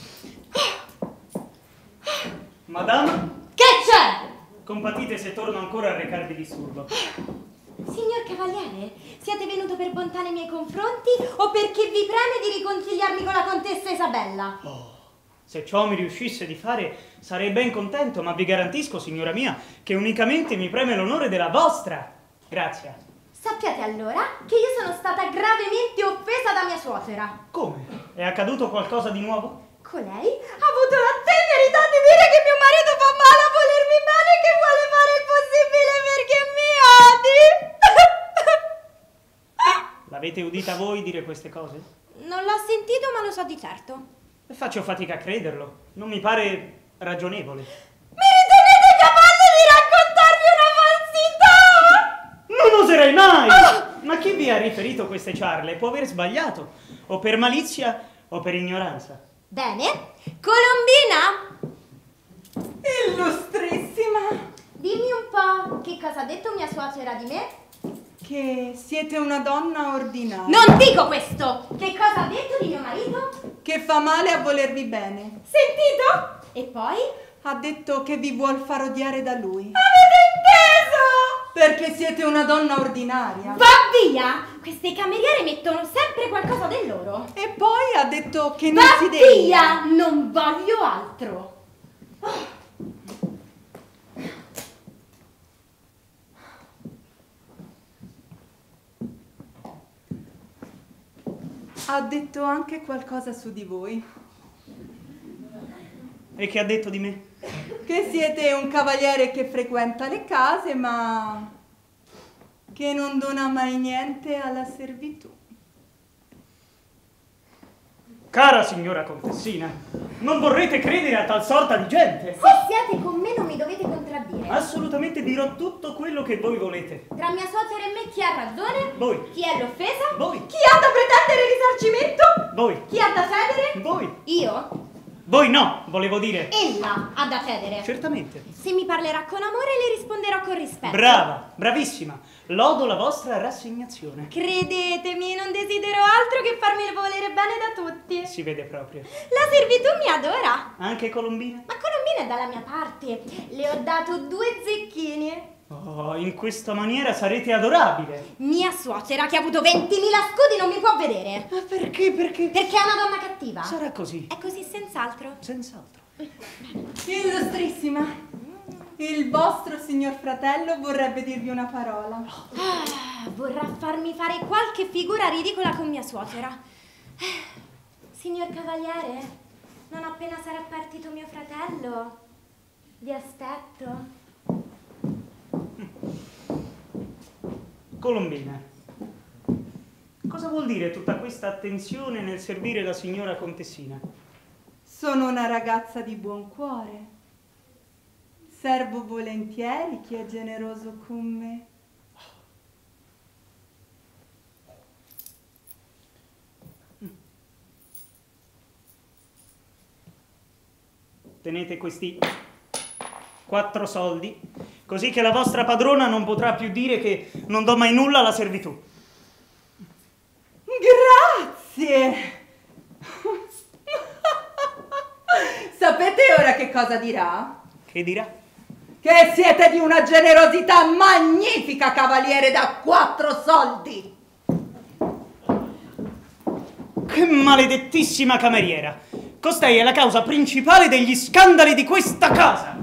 Madama, Che c'è? compatite se torno ancora a recarvi disturbo. Signor Cavaliere, siete venuto per bontà nei miei confronti o perché vi preme di riconsigliarmi con la contessa Isabella? Oh, se ciò mi riuscisse di fare sarei ben contento, ma vi garantisco, signora mia, che unicamente mi preme l'onore della vostra grazia. Sappiate allora che io sono stata gravemente offesa da mia suocera. Come? È accaduto qualcosa di nuovo? Colei ha avuto la temerità di dire che mio marito fa male a volermi bene e che vuole fare il possibile perché mi odi. L'avete udita voi dire queste cose? Non l'ho sentito, ma lo so di certo. Faccio fatica a crederlo. Non mi pare ragionevole. Mi ritenete capace di raccontarmi una falsità? Non oserei mai! Oh! Ma chi vi ha riferito queste ciarle può aver sbagliato, o per malizia o per ignoranza. Bene. Colombina? Illustrissima! Dimmi un po', che cosa ha detto mia suocera di me? Che siete una donna ordinaria. Non dico questo! Che cosa ha detto di mio marito? Che fa male a volervi bene. Sentito? E poi? Ha detto che vi vuol far odiare da lui. Avete inteso? Perché siete una donna ordinaria. Va via! Queste cameriere mettono sempre qualcosa del loro. E poi ha detto che non Va si degna. via! Non voglio altro. Ha detto anche qualcosa su di voi. E che ha detto di me? Che siete un cavaliere che frequenta le case, ma che non dona mai niente alla servitù. Cara signora contessina, non vorrete credere a tal sorta di gente? Se siete con me non mi dovete contraddire. Assolutamente dirò tutto quello che voi volete. Tra mia suocera e me chi ha ragione? Voi. Chi è l'offesa? Voi. Chi ha da pretendere risarcimento? Voi. Chi ha da cedere? Voi. Io? Voi no, volevo dire. Ella ha da cedere. Certamente. Se mi parlerà con amore le risponderò con rispetto. Brava, bravissima. Lodo la vostra rassegnazione. Credetemi, non desidero altro che farmi volere bene da tutti. Si vede proprio. La servitù mi adora. Anche Colombina? Ma Colombina è dalla mia parte. Le ho dato due zecchini. Oh, in questa maniera sarete adorabile. Mia suocera che ha avuto ventimila scudi non mi può vedere. Ma perché? Perché? Perché è una donna cattiva. Sarà così. È così senz'altro. Senz'altro. Illustrissima, il vostro signor fratello vorrebbe dirvi una parola. Ah, vorrà farmi fare qualche figura ridicola con mia suocera. Eh, Signor Cavaliere, non appena sarà partito mio fratello, vi aspetto. Colombina, cosa vuol dire tutta questa attenzione nel servire la signora contessina? Sono una ragazza di buon cuore. Servo volentieri chi è generoso con me. Tenete questi quattro soldi, così che la vostra padrona non potrà più dire che non do mai nulla alla servitù. Grazie! Sapete ora che cosa dirà? Che dirà? Che siete di una generosità magnifica, cavaliere da quattro soldi! Che maledettissima cameriera! Costei è la causa principale degli scandali di questa casa!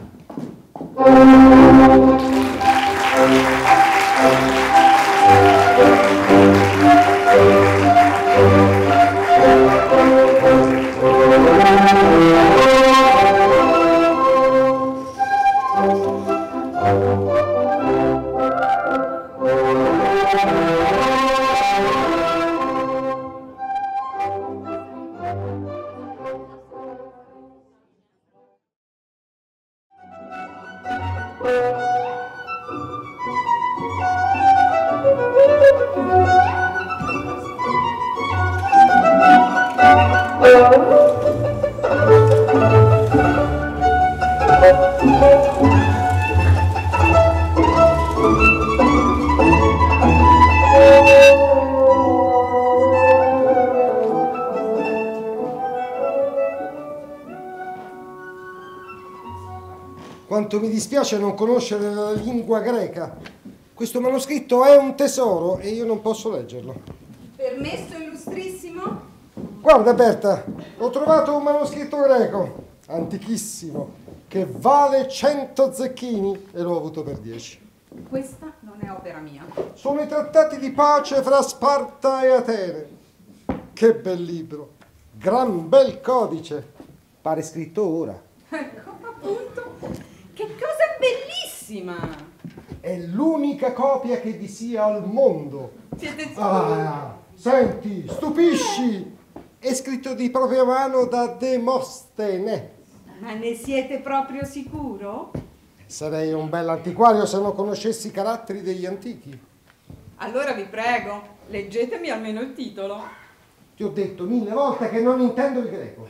Quanto mi dispiace non conoscere la lingua greca. Questo manoscritto è un tesoro e io non posso leggerlo. Permesso, illustrissimo? Guarda Berta, ho trovato un manoscritto greco, antichissimo, che vale cento zecchini e l'ho avuto per dieci. Questa non è opera mia. Sono i trattati di pace fra Sparta e Atene. Che bel libro, gran bel codice, pare scritto ora. Ecco, appunto. Che cosa bellissima! È l'unica copia che vi sia al mondo. Siete sicuri? Ah, senti, stupisci! È scritto di propria mano da Demostene. Ma ne siete proprio sicuro? Sarei un bel antiquario se non conoscessi i caratteri degli antichi. Allora vi prego, leggetemi almeno il titolo. Ti ho detto mille volte che non intendo il greco.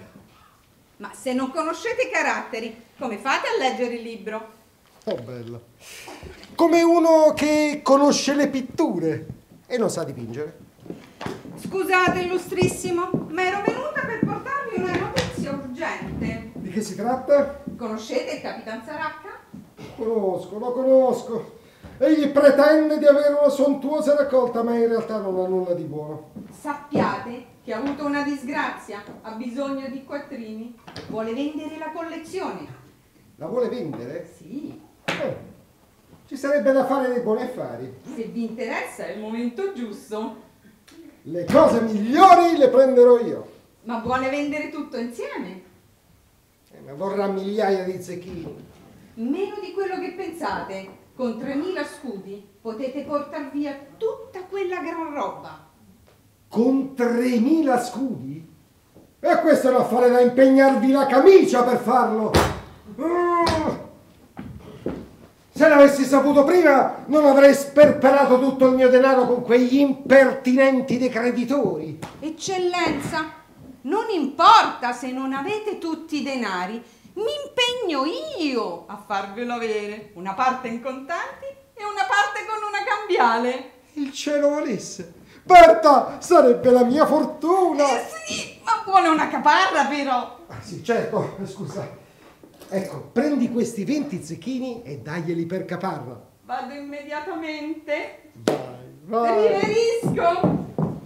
Ma se non conoscete i caratteri, come fate a leggere il libro? Oh, bella. Come uno che conosce le pitture e non sa dipingere. Scusate, illustrissimo, ma ero venuta per portarvi una notizia urgente. Di che si tratta? Conoscete il Capitan Saracca? Conosco, lo conosco. Egli pretende di avere una sontuosa raccolta, ma in realtà non ha nulla di buono. Sappiate che ha avuto una disgrazia, ha bisogno di quattrini, vuole vendere la collezione. La vuole vendere? Sì, Eh, ci sarebbe da fare dei buoni affari. se vi interessa è il momento giusto. Le cose migliori le prenderò io. Ma vuole vendere tutto insieme? Eh, ma vorrà migliaia di zecchini. Meno di quello che pensate. Con tremila scudi potete portar via tutta quella gran roba. Con tremila scudi? E questo è un affare da impegnarvi la camicia per farlo. Mm. Se l'avessi saputo prima, non avrei sperperato tutto il mio denaro con quegli impertinenti dei creditori. Eccellenza, non importa se non avete tutti i denari, mi impegno io a farvelo avere. Una parte in contanti e una parte con una cambiale. Il cielo volesse. Berta, sarebbe la mia fortuna. Eh sì, ma vuole una caparra però. Ah, sì, certo, scusa. Ecco, prendi questi venti zecchini e daglieli per caparra. Vado immediatamente. Vai, vai. Riverisco.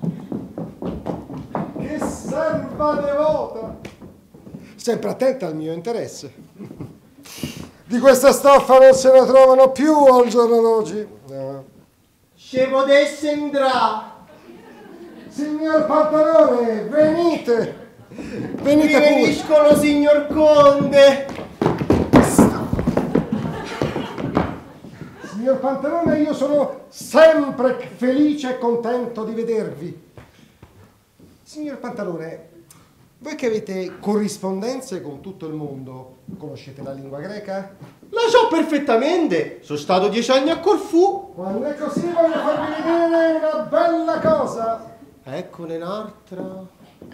Che serva devota. Sempre attenta al mio interesse. Di questa stoffa non se ne trovano più al giorno d'oggi. No. Se potesse entrare. Signor Pantalone, venite. Venite pure. Riveriscono, signor Conte. Signor Pantalone, io sono sempre felice e contento di vedervi. Signor Pantalone, voi che avete corrispondenze con tutto il mondo, conoscete la lingua greca? La so perfettamente, sono stato dieci anni a Corfù. Quando è così voglio farvi vedere una bella cosa. Eccone un'altra.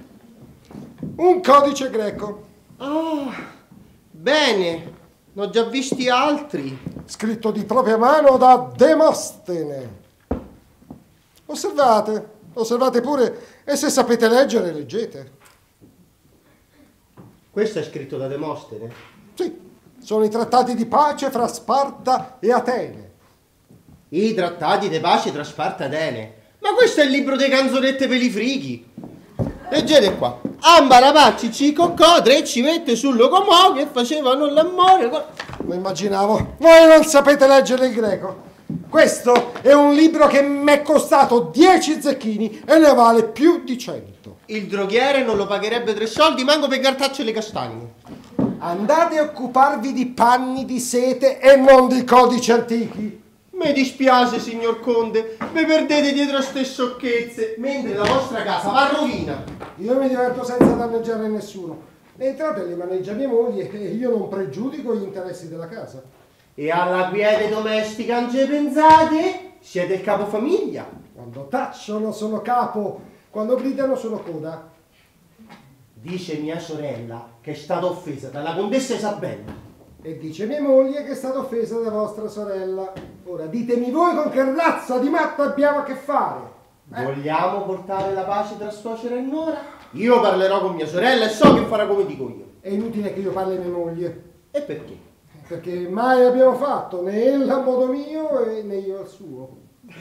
Un codice greco. Ah, bene, ne ho già visti altri. Scritto di propria mano da Demostene. Osservate, osservate pure, e se sapete leggere, leggete. Questo è scritto da Demostene? Sì, sono i trattati di pace fra Sparta e Atene. I trattati di pace tra Sparta e Atene? Ma questo è il libro dei canzonette per i frighi. Leggete qua. Ambarapacci, cicoccò, tre civette sul locomò che facevano l'amore. Lo immaginavo. Voi non sapete leggere il greco. Questo è un libro che mi è costato dieci zecchini e ne vale più di cento. Il droghiere non lo pagherebbe tre soldi, manco per cartacce le castagne. Andate a occuparvi di panni di sete e non di codici antichi. Mi dispiace, signor Conte, vi perdete dietro a ste sciocchezze, mentre la vostra casa va a rovina. Io mi diverto senza danneggiare nessuno. Le entrate le maneggia mia moglie e io non pregiudico gli interessi della casa. E alla quiete domestica non ci pensate? Siete il capofamiglia. Quando tacciono sono capo, quando gridano sono coda. Dice mia sorella che è stata offesa dalla contessa Isabella. E dice mia moglie che è stata offesa da vostra sorella. Ora ditemi voi con che razza di matta abbiamo a che fare. Eh? Vogliamo portare la pace tra suocera e nuora? Io parlerò con mia sorella e so che farà come dico io. È inutile che io parli a mia moglie. E perché? Perché mai abbiamo fatto né ella a modo mio e né io al suo.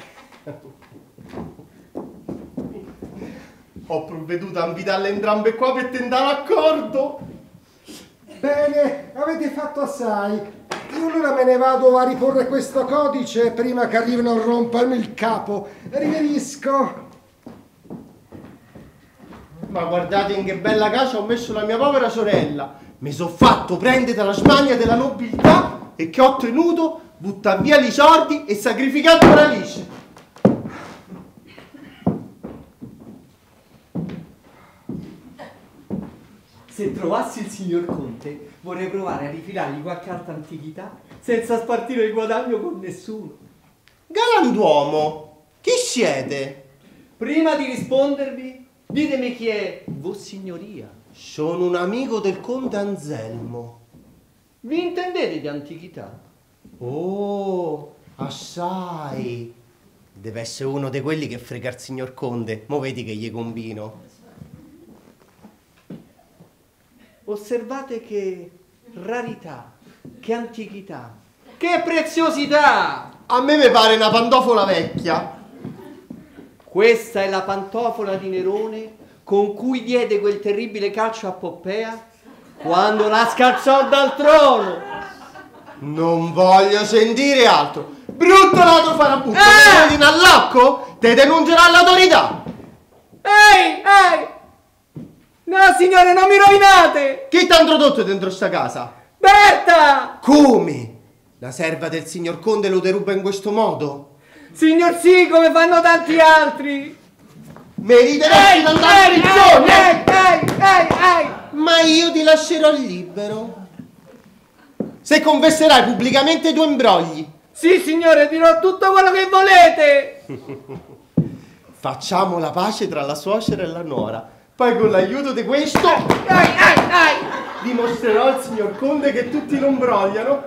Ho provveduto a invitarle entrambe qua per tentare l'accordo. Bene, avete fatto assai. Io allora me ne vado a riporre questo codice prima che arrivino a rompermi il capo. Riverisco. Ma guardate in che bella casa ho messo la mia povera sorella. Mi sono fatto prendere dalla smania della nobiltà e che ho tenuto buttar via i soldi e sacrificato Alice. Se trovassi il signor Conte, vorrei provare a rifilargli qualche altra antichità senza spartire il guadagno con nessuno. Galantuomo, chi siete? Prima di rispondervi, ditemi chi è Vossignoria. Sono un amico del conte Anselmo. Vi intendete di antichità? Oh, assai. Deve essere uno di quelli che frega il signor conte. Mo vedi che gli combino. Osservate che rarità, che antichità, che preziosità! A me mi pare una pantofola vecchia. Questa è la pantofola di Nerone con cui diede quel terribile calcio a Poppea quando la scalzò dal trono. Non voglio sentire altro. Brutto lato farabutto, eh! Te all'acco, te denuncerà l'autorità. Ehi, ehi! No, signore, non mi rovinate! Chi t'ha introdotto dentro sta casa? Berta! Come? La serva del signor Conte lo deruba in questo modo? Signor sì, come fanno tanti altri! Meriteresti di andare in prigione! Ehi, ehi! ehi, ehi, ehi! Ma io ti lascerò libero se confesserai pubblicamente i tuoi imbrogli. Sì, signore, dirò tutto quello che volete. Facciamo la pace tra la suocera e la nuora. Poi con l'aiuto di questo Ehi, ehi, ehi! dimostrerò al signor Conde che tutti non brogliano.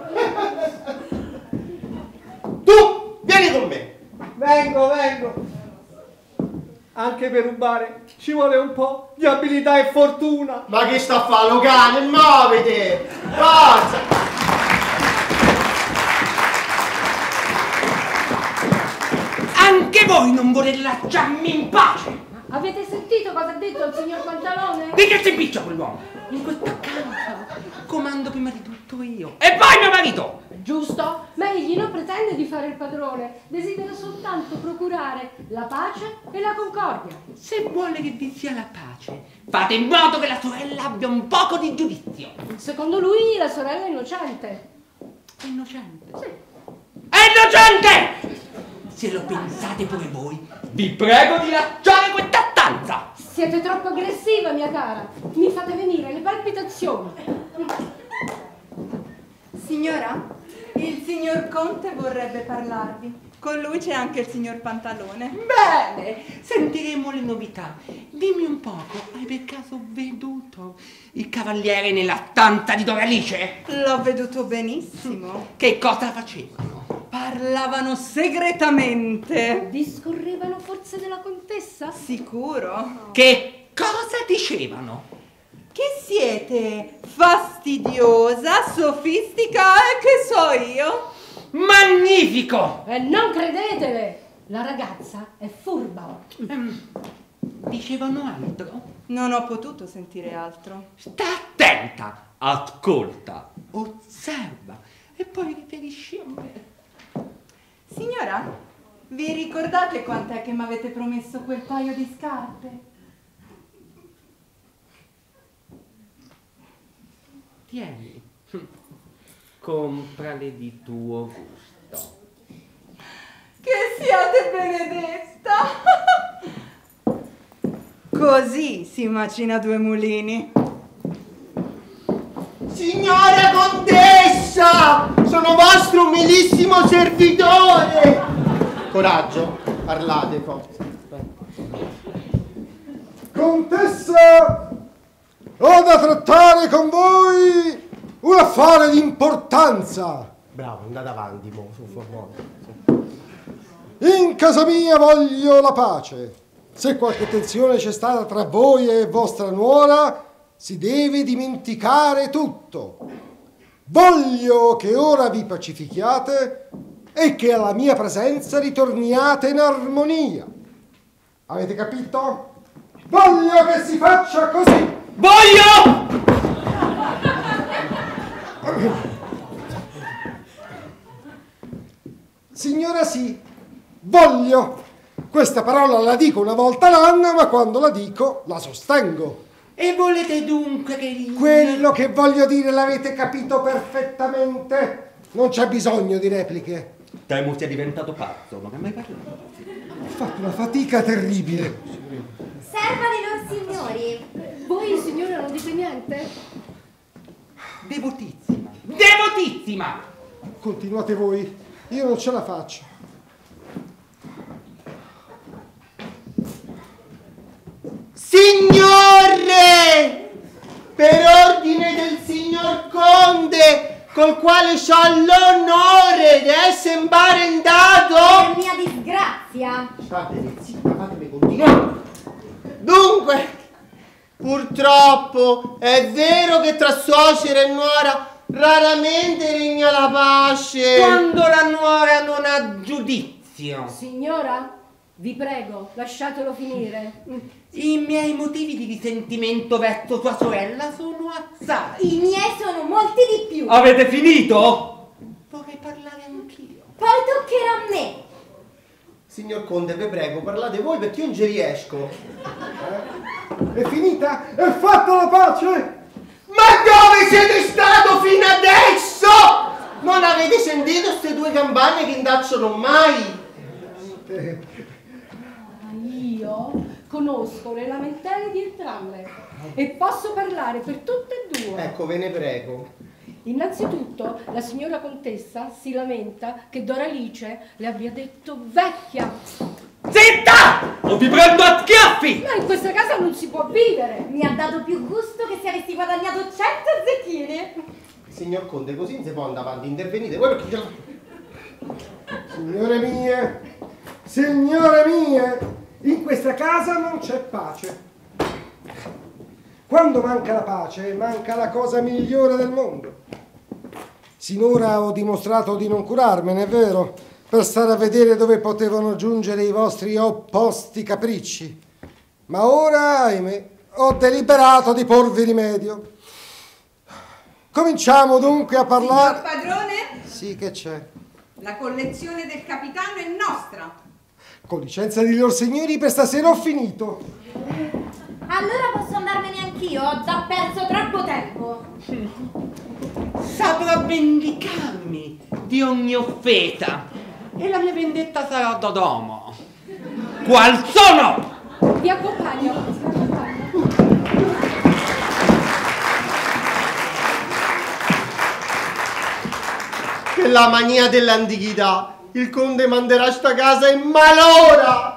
Tu, vieni con me. Vengo, vengo. Anche per rubare ci vuole un po' di abilità e fortuna. Ma che sta a fare, lo cane? Muovete! Forza! Anche voi non volete lasciarmi in pace! Avete sentito cosa ha detto il signor Pantalone? Di che si impiccia quell'uomo? In questa casa comando prima di tutto io. E poi mio marito! Giusto? Ma egli non pretende di fare il padrone, desidera soltanto procurare la pace e la concordia. Se vuole che vi sia la pace, fate in modo che la sorella abbia un poco di giudizio. Secondo lui la sorella è innocente. È innocente? Sì. È innocente! Se lo pensate pure voi, vi prego di lasciare questa stanza! Siete troppo aggressiva, mia cara. Mi fate venire le palpitazioni. Signora, il signor Conte vorrebbe parlarvi. Con lui c'è anche il signor Pantalone. Bene, sentiremo le novità. Dimmi un poco, hai per caso veduto il cavaliere nella stanza di Doralice? L'ho veduto benissimo. Che cosa facevano? Parlavano segretamente. Discorrevano forse della contessa? Sicuro? Che cosa dicevano? Che siete fastidiosa, sofistica e che so io? Magnifico! E non credetele! La ragazza è furba. Ehm, dicevano altro? Non ho potuto sentire altro. Sta attenta, ascolta, osserva e poi riferisci a me. Signora, vi ricordate quant'è che mi avete promesso quel paio di scarpe? Tieni, comprale di tuo gusto. Che siate benedetta! Così si macina due mulini. Signora Contessa, sono vostro umilissimo servitore. Coraggio, parlate forza. Contessa, ho da trattare con voi un affare di importanza. Bravo, andate avanti, mo, su formone. In casa mia voglio la pace. Se qualche tensione c'è stata tra voi e vostra nuora, si deve dimenticare tutto. Voglio che ora vi pacifichiate e che alla mia presenza ritorniate in armonia. Avete capito? Voglio che si faccia così. Voglio! Signora sì, voglio. Questa parola la dico una volta l'anno, ma quando la dico la sostengo. E volete dunque che io... Quello che voglio dire l'avete capito perfettamente. Non c'è bisogno di repliche. Temo sia diventato pazzo, non è mai parlato. Ho fatto una fatica terribile. Serva dei loro signori. Voi, signora, non dite niente? Devotissima, devotissima! Continuate voi, io non ce la faccio. Signore, per ordine del signor Conde, col quale ho l'onore di essere imparentato. È mia disgrazia. State zitta, fatemi continuare. Dunque, purtroppo è vero che tra suocera e nuora raramente regna la pace. Quando la nuora non ha giudizio. Signora, vi prego, lasciatelo finire. I miei motivi di risentimento verso tua sorella sono assai. I miei sono molti di più. Avete finito? Vorrei parlare anch'io. Poi toccherà a me. Signor Conde, vi prego, parlate voi perché io non ci riesco. È finita? È fatta la pace? Ma dove siete stato fino adesso? Non avete sentito queste due campane che indacciono mai? Io, Conosco le lamentele di entrambe e posso parlare per tutte e due. Ecco, ve ne prego. Innanzitutto, la signora contessa si lamenta che Doralice le abbia detto vecchia. Zitta! O vi prendo a schiaffi! Ma in questa casa non si può vivere. Mi ha dato più gusto che se avessi guadagnato cento zecchine. Signor Conte, così non si può andare avanti, intervenite voi perché... Signore mie, signore mie, in questa casa non c'è pace. Quando manca la pace, manca la cosa migliore del mondo. Sinora ho dimostrato di non curarmene, è vero, per stare a vedere dove potevano giungere i vostri opposti capricci. Ma ora, ahimè, ho deliberato di porvi rimedio. Cominciamo dunque a parlare... Signor padrone? Sì, che c'è? La collezione del capitano è nostra. Con licenza di lor signori, per stasera ho finito. Allora posso andarmene anch'io, ho già perso troppo tempo. Saprò vendicarmi di ogni offesa e la mia vendetta sarà d'Odomo. Qual sono? Vi accompagno. Vi accompagno. Che la mania dell'antichità. Il conte manderà sta casa in malora.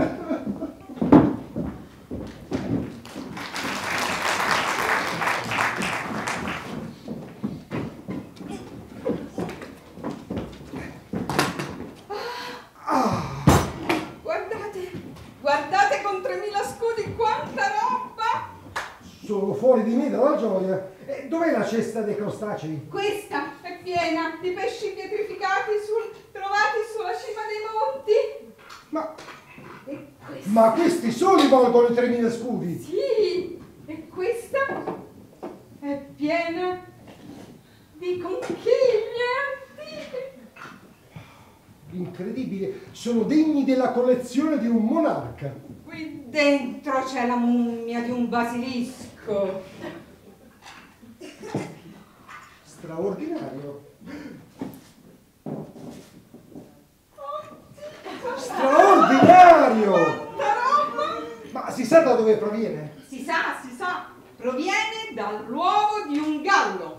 Guardate, guardate con tremila scudi quanta roba! Sono fuori di me dalla gioia. E dov'è la cesta dei crostacei? Questa è piena di pesci pietrificati sul, trovati sulla cima dei monti. Ma, E questa, ma questi soli valgono i tremila scudi. sì, e questa è piena di conchiglie antiche. Incredibile, sono degni della collezione di un monarca. Qui dentro c'è la mummia di un basilisco. Straordinario. Straordinario! Quanta roba! Ma si sa da dove proviene? Si sa, si sa, proviene dall'uovo di un gallo.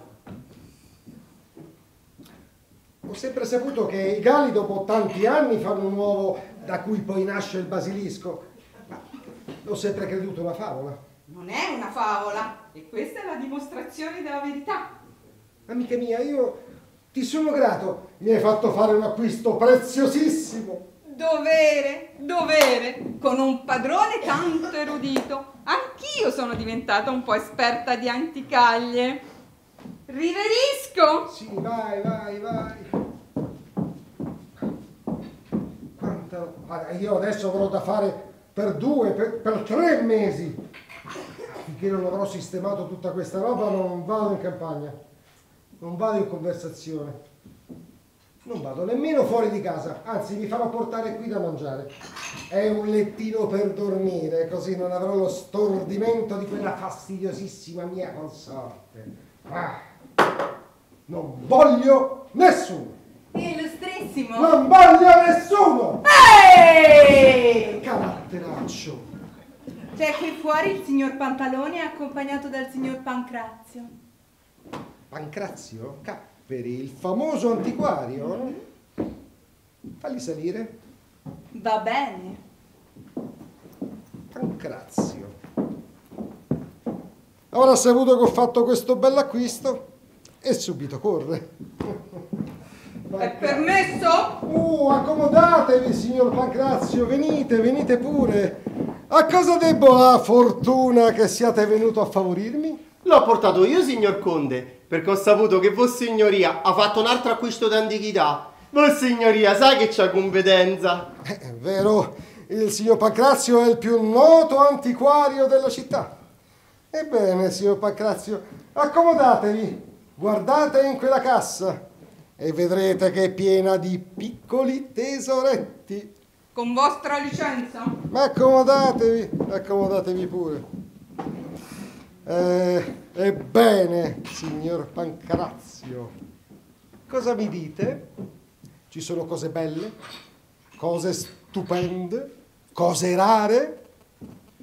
Ho sempre saputo che i galli dopo tanti anni fanno un uovo da cui poi nasce il basilisco. Ma l'ho sempre creduto una favola. Non è una favola, e questa è la dimostrazione della verità. Amica mia, io ti sono grato. Mi hai fatto fare un acquisto preziosissimo. Dovere, dovere, con un padrone tanto erudito. Anch'io sono diventata un po' esperta di anticaglie. Riverisco! Sì, vai, vai, vai. Quanta... Ah, io adesso avrò da fare per due, per, per tre mesi. Finché non avrò sistemato tutta questa roba non vado in campagna. Non vado in conversazione. Non vado nemmeno fuori di casa, anzi mi farò portare qui da mangiare. È un lettino per dormire, così non avrò lo stordimento di quella fastidiosissima mia consorte. Ah, non voglio nessuno! Illustrissimo! Non voglio nessuno! Ehi! Caratteraccio! C'è qui fuori il signor Pantalone accompagnato dal signor Pancrazio. Pancrazio? Capperi, il famoso antiquario? No? Falli salire. Va bene. Pancrazio. Ora ha saputo che ho fatto questo bell'acquisto e subito corre. È permesso? Uh, accomodatevi, signor Pancrazio, venite, venite pure. A cosa debbo la fortuna che siate venuto a favorirmi? L'ho portato io, signor Conte, perché ho saputo che Vossignoria ha fatto un altro acquisto d'antichità. Vossignoria, sai che c'ha competenza? Eh, è vero, il signor Pancrazio è il più noto antiquario della città. Ebbene, signor Pancrazio, accomodatevi, guardate in quella cassa e vedrete che è piena di piccoli tesoretti. Con vostra licenza? Ma accomodatevi, accomodatevi pure. Eh, ebbene, signor Pancrazio, cosa mi dite? Ci sono cose belle, cose stupende, cose rare?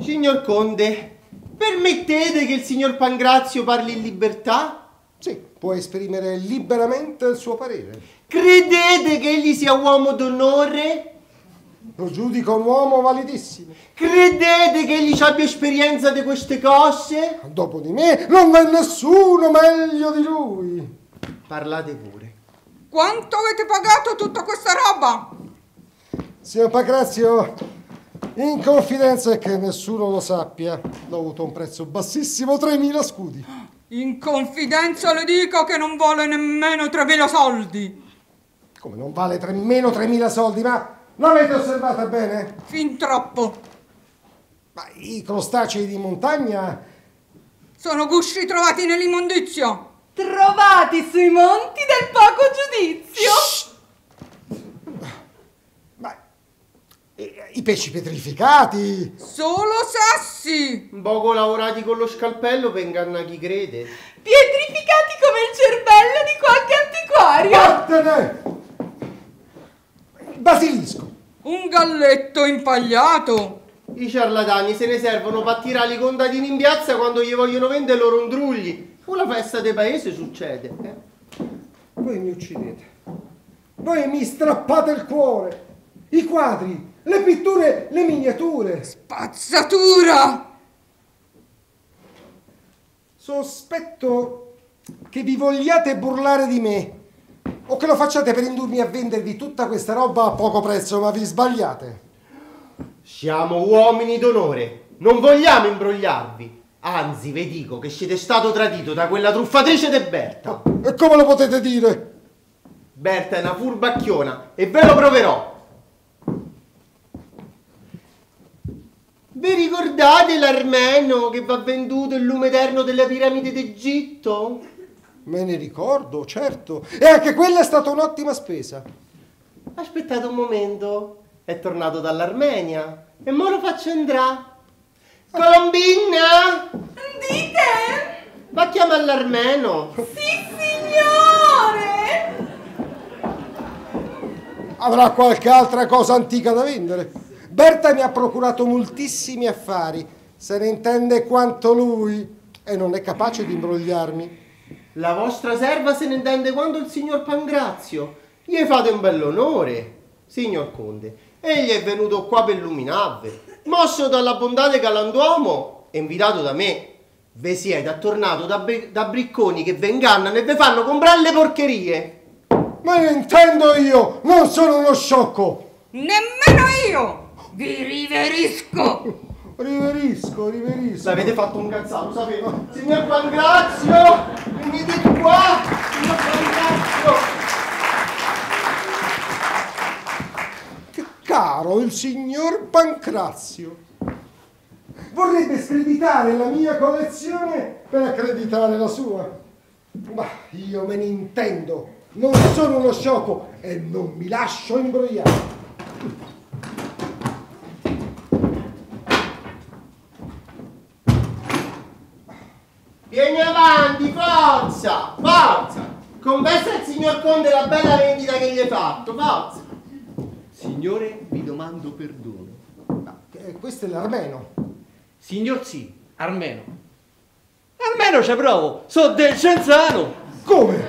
Signor Conde, permettete che il signor Pangrazio parli in libertà? Sì, può esprimere liberamente il suo parere. Credete che egli sia uomo d'onore? Lo giudico un uomo validissimo. Credete che egli abbia esperienza di queste cose? Dopo di me non v'è nessuno meglio di lui. Parlate pure. Quanto avete pagato tutta questa roba? Signor Pangrazio, in confidenza e che nessuno lo sappia, l'ho avuto un prezzo bassissimo, tremila scudi. In confidenza le dico che non vale nemmeno tremila soldi. Come non vale tre, meno tremila soldi, ma l'avete osservata bene? Fin troppo. Ma i crostacei di montagna... Sono gusci trovati nell'immondizio. Trovati sui monti del poco giudizio. Ma i, i pesci petrificati... Solo sassi. Un poco lavorati con lo scalpello per ingannare chi crede. Pietrificati come il cervello di qualche antiquario. Vattene! Basilisco. Un galletto impagliato. I ciarlatani se ne servono per tirare i contadini in piazza quando gli vogliono vendere i loro ondrugli. Una festa del paese succede. Eh? Voi mi uccidete. Voi mi strappate il cuore. I quadri, le pitture, le miniature. Spazzatura. Sospetto che vi vogliate burlare di me o che lo facciate per indurmi a vendervi tutta questa roba a poco prezzo, ma vi sbagliate. Siamo uomini d'onore, non vogliamo imbrogliarvi. Anzi, vi dico che siete stato tradito da quella truffatrice di Berta. E come lo potete dire? Berta è una furbacchiona e ve lo proverò. Vi ricordate l'armeno che va venduto il lume eterno delle piramidi d'Egitto? Me ne ricordo, certo. E anche quella è stata un'ottima spesa. Aspettate un momento. È tornato dall'Armenia e mo lo faccio entrare. Colombina! Dite? Va a chiamare l'armeno. Sì, signore! Avrà qualche altra cosa antica da vendere. Berta mi ha procurato moltissimi affari. Se ne intende quanto lui e non è capace di imbrogliarmi. La vostra serva se ne intende quanto il signor Pangrazio. Gli fate un bell'onore, signor Conde. Egli è venuto qua per illuminarvi, mosso dalla bontà di galantuomo e invitato da me. Ve siete attornato da, da bricconi che ve ingannano e ve fanno comprare le porcherie. Ma ne intendo io, non sono uno sciocco. Nemmeno io. Vi riverisco. Riverisco, riverisco. L'avete fatto un cazzato, sapevo. Signor Pangrazio, venite qua, signor Pangrazio. Caro il signor Pancrazio, vorrebbe screditare la mia collezione per accreditare la sua. Ma io me ne intendo, non sono uno sciocco e non mi lascio imbrogliare. Vieni avanti, forza, forza. Confessa al signor Conde la bella vendita che gli hai fatto, forza. Signore, vi domando perdono. Ma, eh, questo è l'armeno. Signor sì, Armeno. Almeno ci provo, so del Cenzano. Come?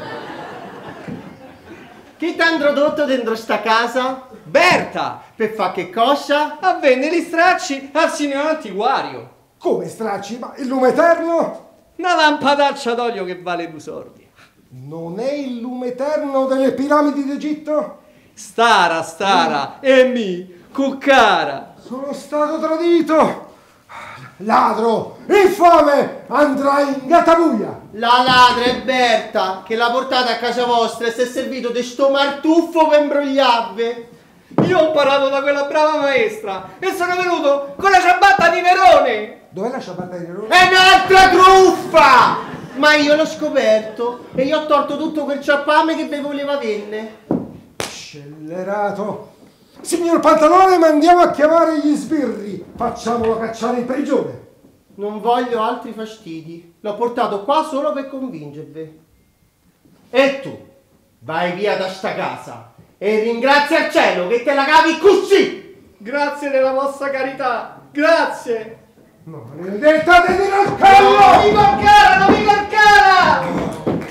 Chi t'ha introdotto dentro sta casa? Berta, Per fa che cosa? a vendere gli stracci al signor antiquario. Come stracci? Ma il lume eterno? Una lampadaccia d'olio che vale due soldi. Non è il lume eterno delle piramidi d'Egitto? Stara, stara, e mi, cuccara. Sono stato tradito! Ladro! Infame! Andrai in gattabuia! La ladra è Berta, che l'ha portata a casa vostra e si è servito di sto martuffo per imbrogliarvi. Io ho imparato da quella brava maestra e sono venuto con la ciabatta di Nerone. Dov'è la ciabatta di Nerone? È un'altra truffa! Ma io l'ho scoperto e gli ho tolto tutto quel ciappame che vi voleva vendere. Scellerato! Signor Pantalone, mandiamo a chiamare gli sbirri! Facciamolo cacciare in prigione! Non voglio altri fastidi. L'ho portato qua solo per convincervi. E tu, vai via da sta casa e ringrazia il cielo che te la cavi così! Grazie della vostra carità, grazie. No, dettate di Roscallo! Non mi toccare, non mi toccare!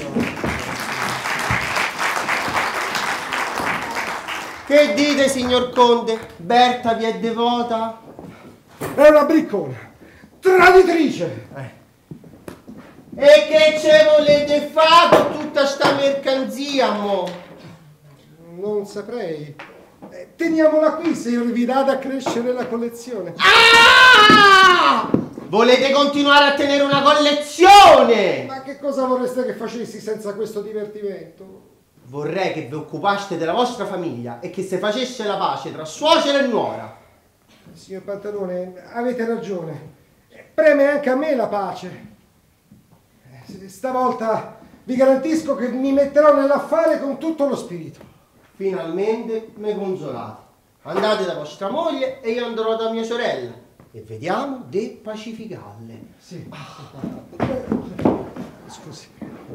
Che dite, signor Conte? Berta vi è devota? È una briccona, traditrice. Eh. E che ce volete fare con tutta sta mercanzia, mo? Non saprei. Eh, teniamola qui se vi dà da crescere la collezione. Ah! Volete continuare a tenere una collezione? Ma che cosa vorreste che facessi senza questo divertimento? Vorrei che vi occupaste della vostra famiglia e che si facesse la pace tra suocera e nuora. Signor Pantalone, avete ragione. Preme anche a me la pace. Stavolta vi garantisco che mi metterò nell'affare con tutto lo spirito. Finalmente mi consolate. Andate da vostra moglie e io andrò da mia sorella e vediamo di pacificarle. Sì. Scusi.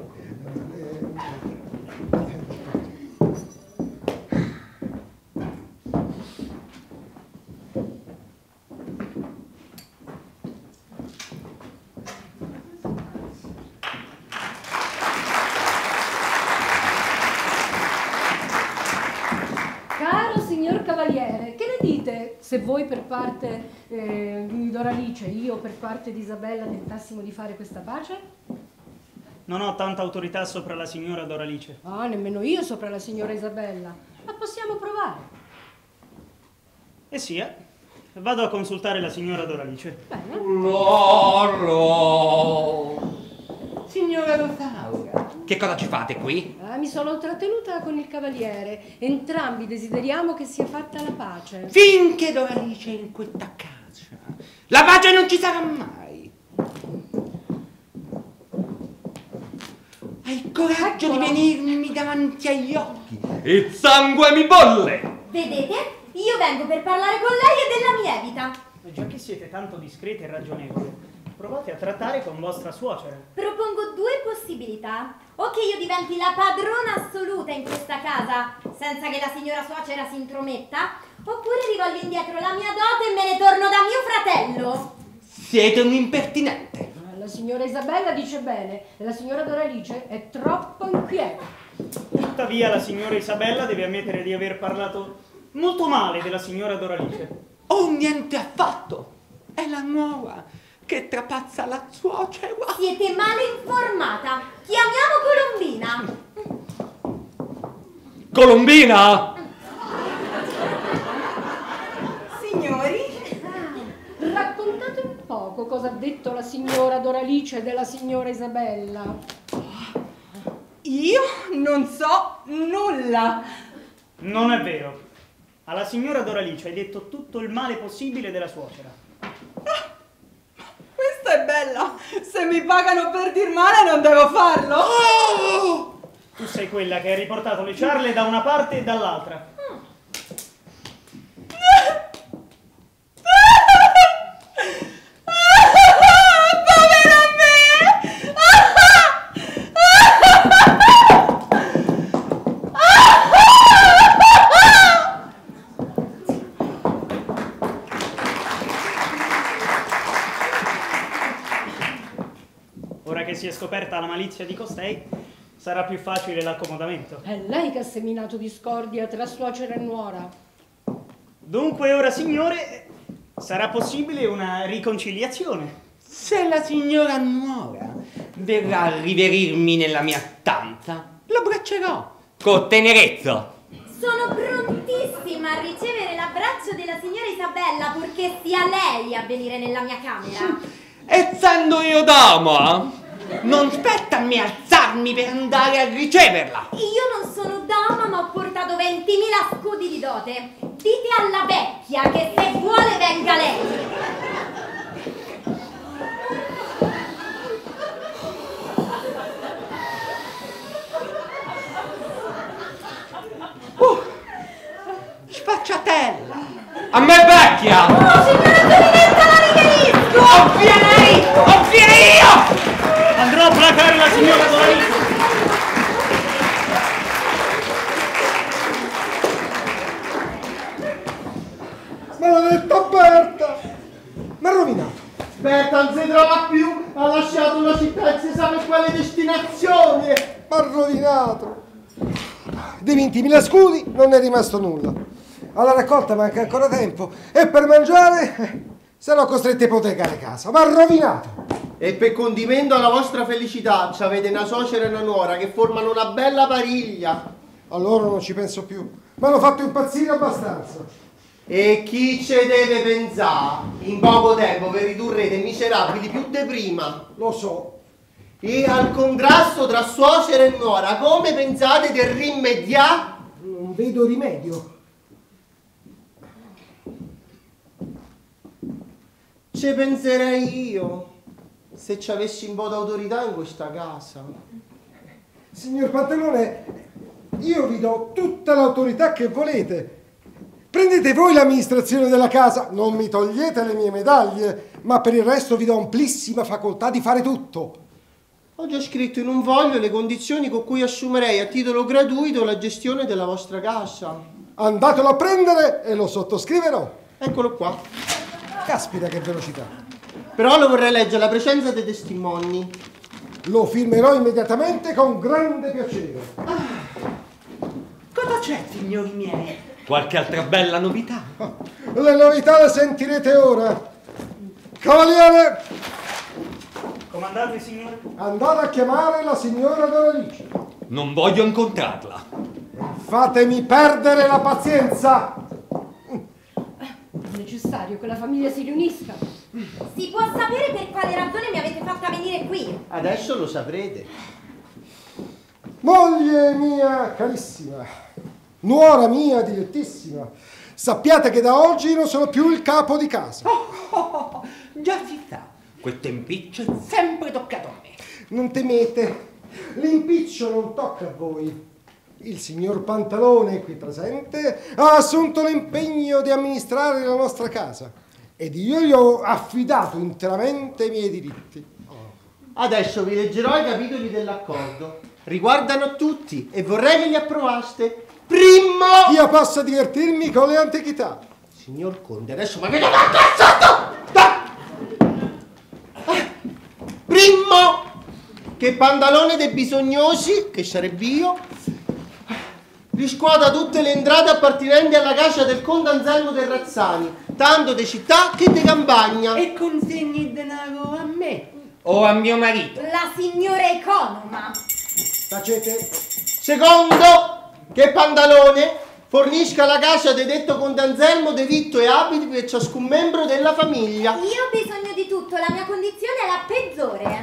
Cavaliere, che ne dite se voi per parte eh, di Doralice e io per parte di Isabella tentassimo di fare questa pace? Non ho tanta autorità sopra la signora Doralice. Ah, nemmeno io sopra la signora Isabella, ma possiamo provare. E sia, vado a consultare la signora Doralice. Bene. No, no. Signora Rosaura, che cosa ci fate qui? Ah, mi sono trattenuta con il cavaliere. Entrambi desideriamo che sia fatta la pace. Finché Doralice è in questa casa, la pace non ci sarà mai. Hai il coraggio Eccola. di venirmi davanti agli occhi. Il sangue mi bolle. Vedete? Io vengo per parlare con lei e della mia vita. E già che siete tanto discreti e ragionevoli, provate a trattare con vostra suocera. Propongo due possibilità. O che io diventi la padrona assoluta in questa casa, senza che la signora suocera si intrometta, oppure rivolgo indietro la mia dote e me ne torno da mio fratello. Siete un impertinente. La signora Isabella dice bene, e la signora Doralice è troppo inquieta. Tuttavia la signora Isabella deve ammettere di aver parlato molto male della signora Doralice. Oh, niente affatto. È la nuova che trapazza la suocera. Siete male informata. Chiamiamo Colombina. Colombina? Signori? Raccontate un poco cosa ha detto la signora Doralice della signora Isabella. Io non so nulla. Non è vero. Alla signora Doralice hai detto tutto il male possibile della suocera. Questa è bella. Se mi pagano per dir male non devo farlo. Oh! Tu sei quella che ha riportato le ciarle da una parte e dall'altra. Povera me! Ora che si è scoperta la malizia di costei, sarà più facile l'accomodamento. È lei che ha seminato discordia tra suocera e nuora. Dunque ora, signore, sarà possibile una riconciliazione. Se la signora nuora verrà a riverirmi nella mia stanza, l'abbraccerò con tenerezza. Sono prontissima a ricevere l'abbraccio della signora Isabella, purché sia lei a venire nella mia camera. Essendo io dama, non spetta a me alzarmi per andare a riceverla. Io non sono dama, ma ho portato ventimila scudi di dote. Dite alla vecchia che se vuole venga lei. Uh, sfacciatella! A me vecchia! Oh, signora Colinetta, la riverisco! Ovviene! Ovviene io! Andrò a placare la signora Doralice. Maledetta Berta! Mi ha rovinato. Berta non si trova più, ha lasciato la città e si sa per quale destinazione. Ma rovinato. Dei ventimila scudi non è rimasto nulla. Alla raccolta manca ancora tempo e per mangiare eh, sarò costretto a ipotecare casa. Ma rovinato. E per condimento alla vostra felicità ci avete una suocera e una nuora che formano una bella pariglia. A loro non ci penso più. Mi hanno fatto impazzire abbastanza. E chi ci deve pensare? In poco tempo vi ridurrete miserabili più di prima. Lo so. E al contrasto tra suocera e nuora, come pensate di rimediare? Non vedo rimedio. Ci penserei io, se ci avessi un po' d'autorità in questa casa. Signor Pantalone, io vi do tutta l'autorità che volete. Prendete voi l'amministrazione della casa, non mi togliete le mie medaglie, ma per il resto vi do amplissima facoltà di fare tutto. Ho già scritto in un foglio le condizioni con cui assumerei a titolo gratuito la gestione della vostra casa. Andatelo a prendere e lo sottoscriverò. Eccolo qua. Caspita, che velocità. Però lo vorrei leggere alla presenza dei testimoni. Lo firmerò immediatamente con grande piacere. Ah. Cosa c'è, signori miei? Qualche altra bella novità? Le novità le sentirete ora. Cavaliere! Comandate, signore? Andate a chiamare la signora Doralice. Non voglio incontrarla. Fatemi perdere la pazienza. È necessario che la famiglia si riunisca. Si può sapere per quale ragione mi avete fatta venire qui? Adesso lo saprete. Moglie mia carissima, nuora mia dilettissima, sappiate che da oggi non sono più il capo di casa. Oh, oh, oh, già si sa, questo impiccio è sempre toccato a me. Non temete, l'impiccio non tocca a voi. Il signor Pantalone, qui presente, ha assunto l'impegno di amministrare la nostra casa ed io gli ho affidato interamente i miei diritti. Adesso vi leggerò i capitoli dell'accordo. Riguardano a tutti e vorrei che li approvaste. Primo! Io posso divertirmi con le antichità. Signor Conte, adesso ma che cazzo! Primo! Che Pantalone dei bisognosi, che sarebbe io, riscuota tutte le entrate appartenenti alla casa del conte Anselmo Terrazzani, tanto di città che di campagna. E consegni il denaro a me o a mio marito? La signora economa. Tacete. Secondo, che Pantalone fornisca la casa di detto conte Anselmo de vitto e abiti per ciascun membro della famiglia. Io ho bisogno di tutto, la mia condizione è la peggiore.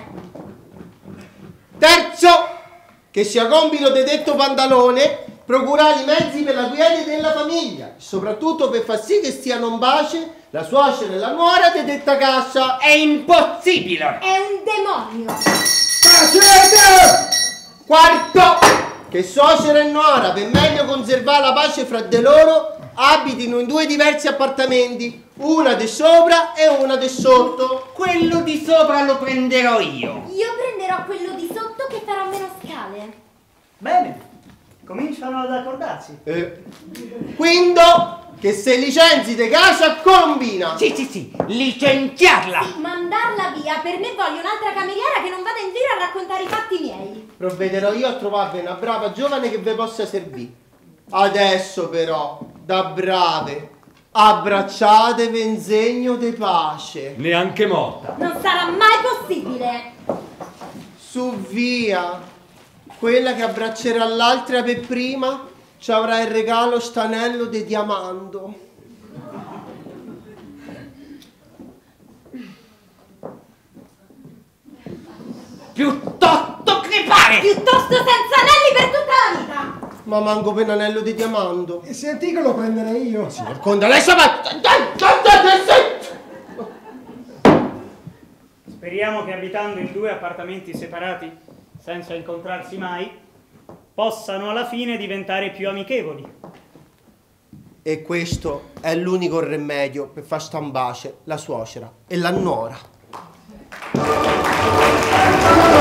Terzo, che sia compito di detto Pantalone procurare i mezzi per la quiete della famiglia, soprattutto per far sì che stiano in pace la suocera e la nuora di detta casa. È impossibile! È un demonio! Tacete! Quarto, che suocera e nuora, per meglio conservare la pace fra di loro, abitino in due diversi appartamenti, una di sopra e una di sotto. Quello di sopra lo prenderò io. Io prenderò quello di sotto che farà meno scale. Bene, cominciano ad accordarsi. Eh. Quinto, che se licenzi di casa a Colombina. Sì, sì, sì, licenziarla. Sì, mandarla via. Per me voglio un'altra cameriera che non vada in giro a raccontare i fatti miei. Provvederò io a trovarvi una brava giovane che vi possa servire. Adesso però, da brave, abbracciatevi in segno di pace. Neanche morta. Non sarà mai possibile. Su via, quella che abbraccerà l'altra per prima ci avrà il regalo stanello di diamando. Piuttosto crepare! Piuttosto senza anelli per tutta la vita. Ma manco per anello di diamando. E se antico lo prenderei io. Signor Conte, adesso va... Speriamo che abitando in due appartamenti separati, senza incontrarsi mai, possano alla fine diventare più amichevoli. E questo è l'unico rimedio per far sta in pace la suocera e la nuora.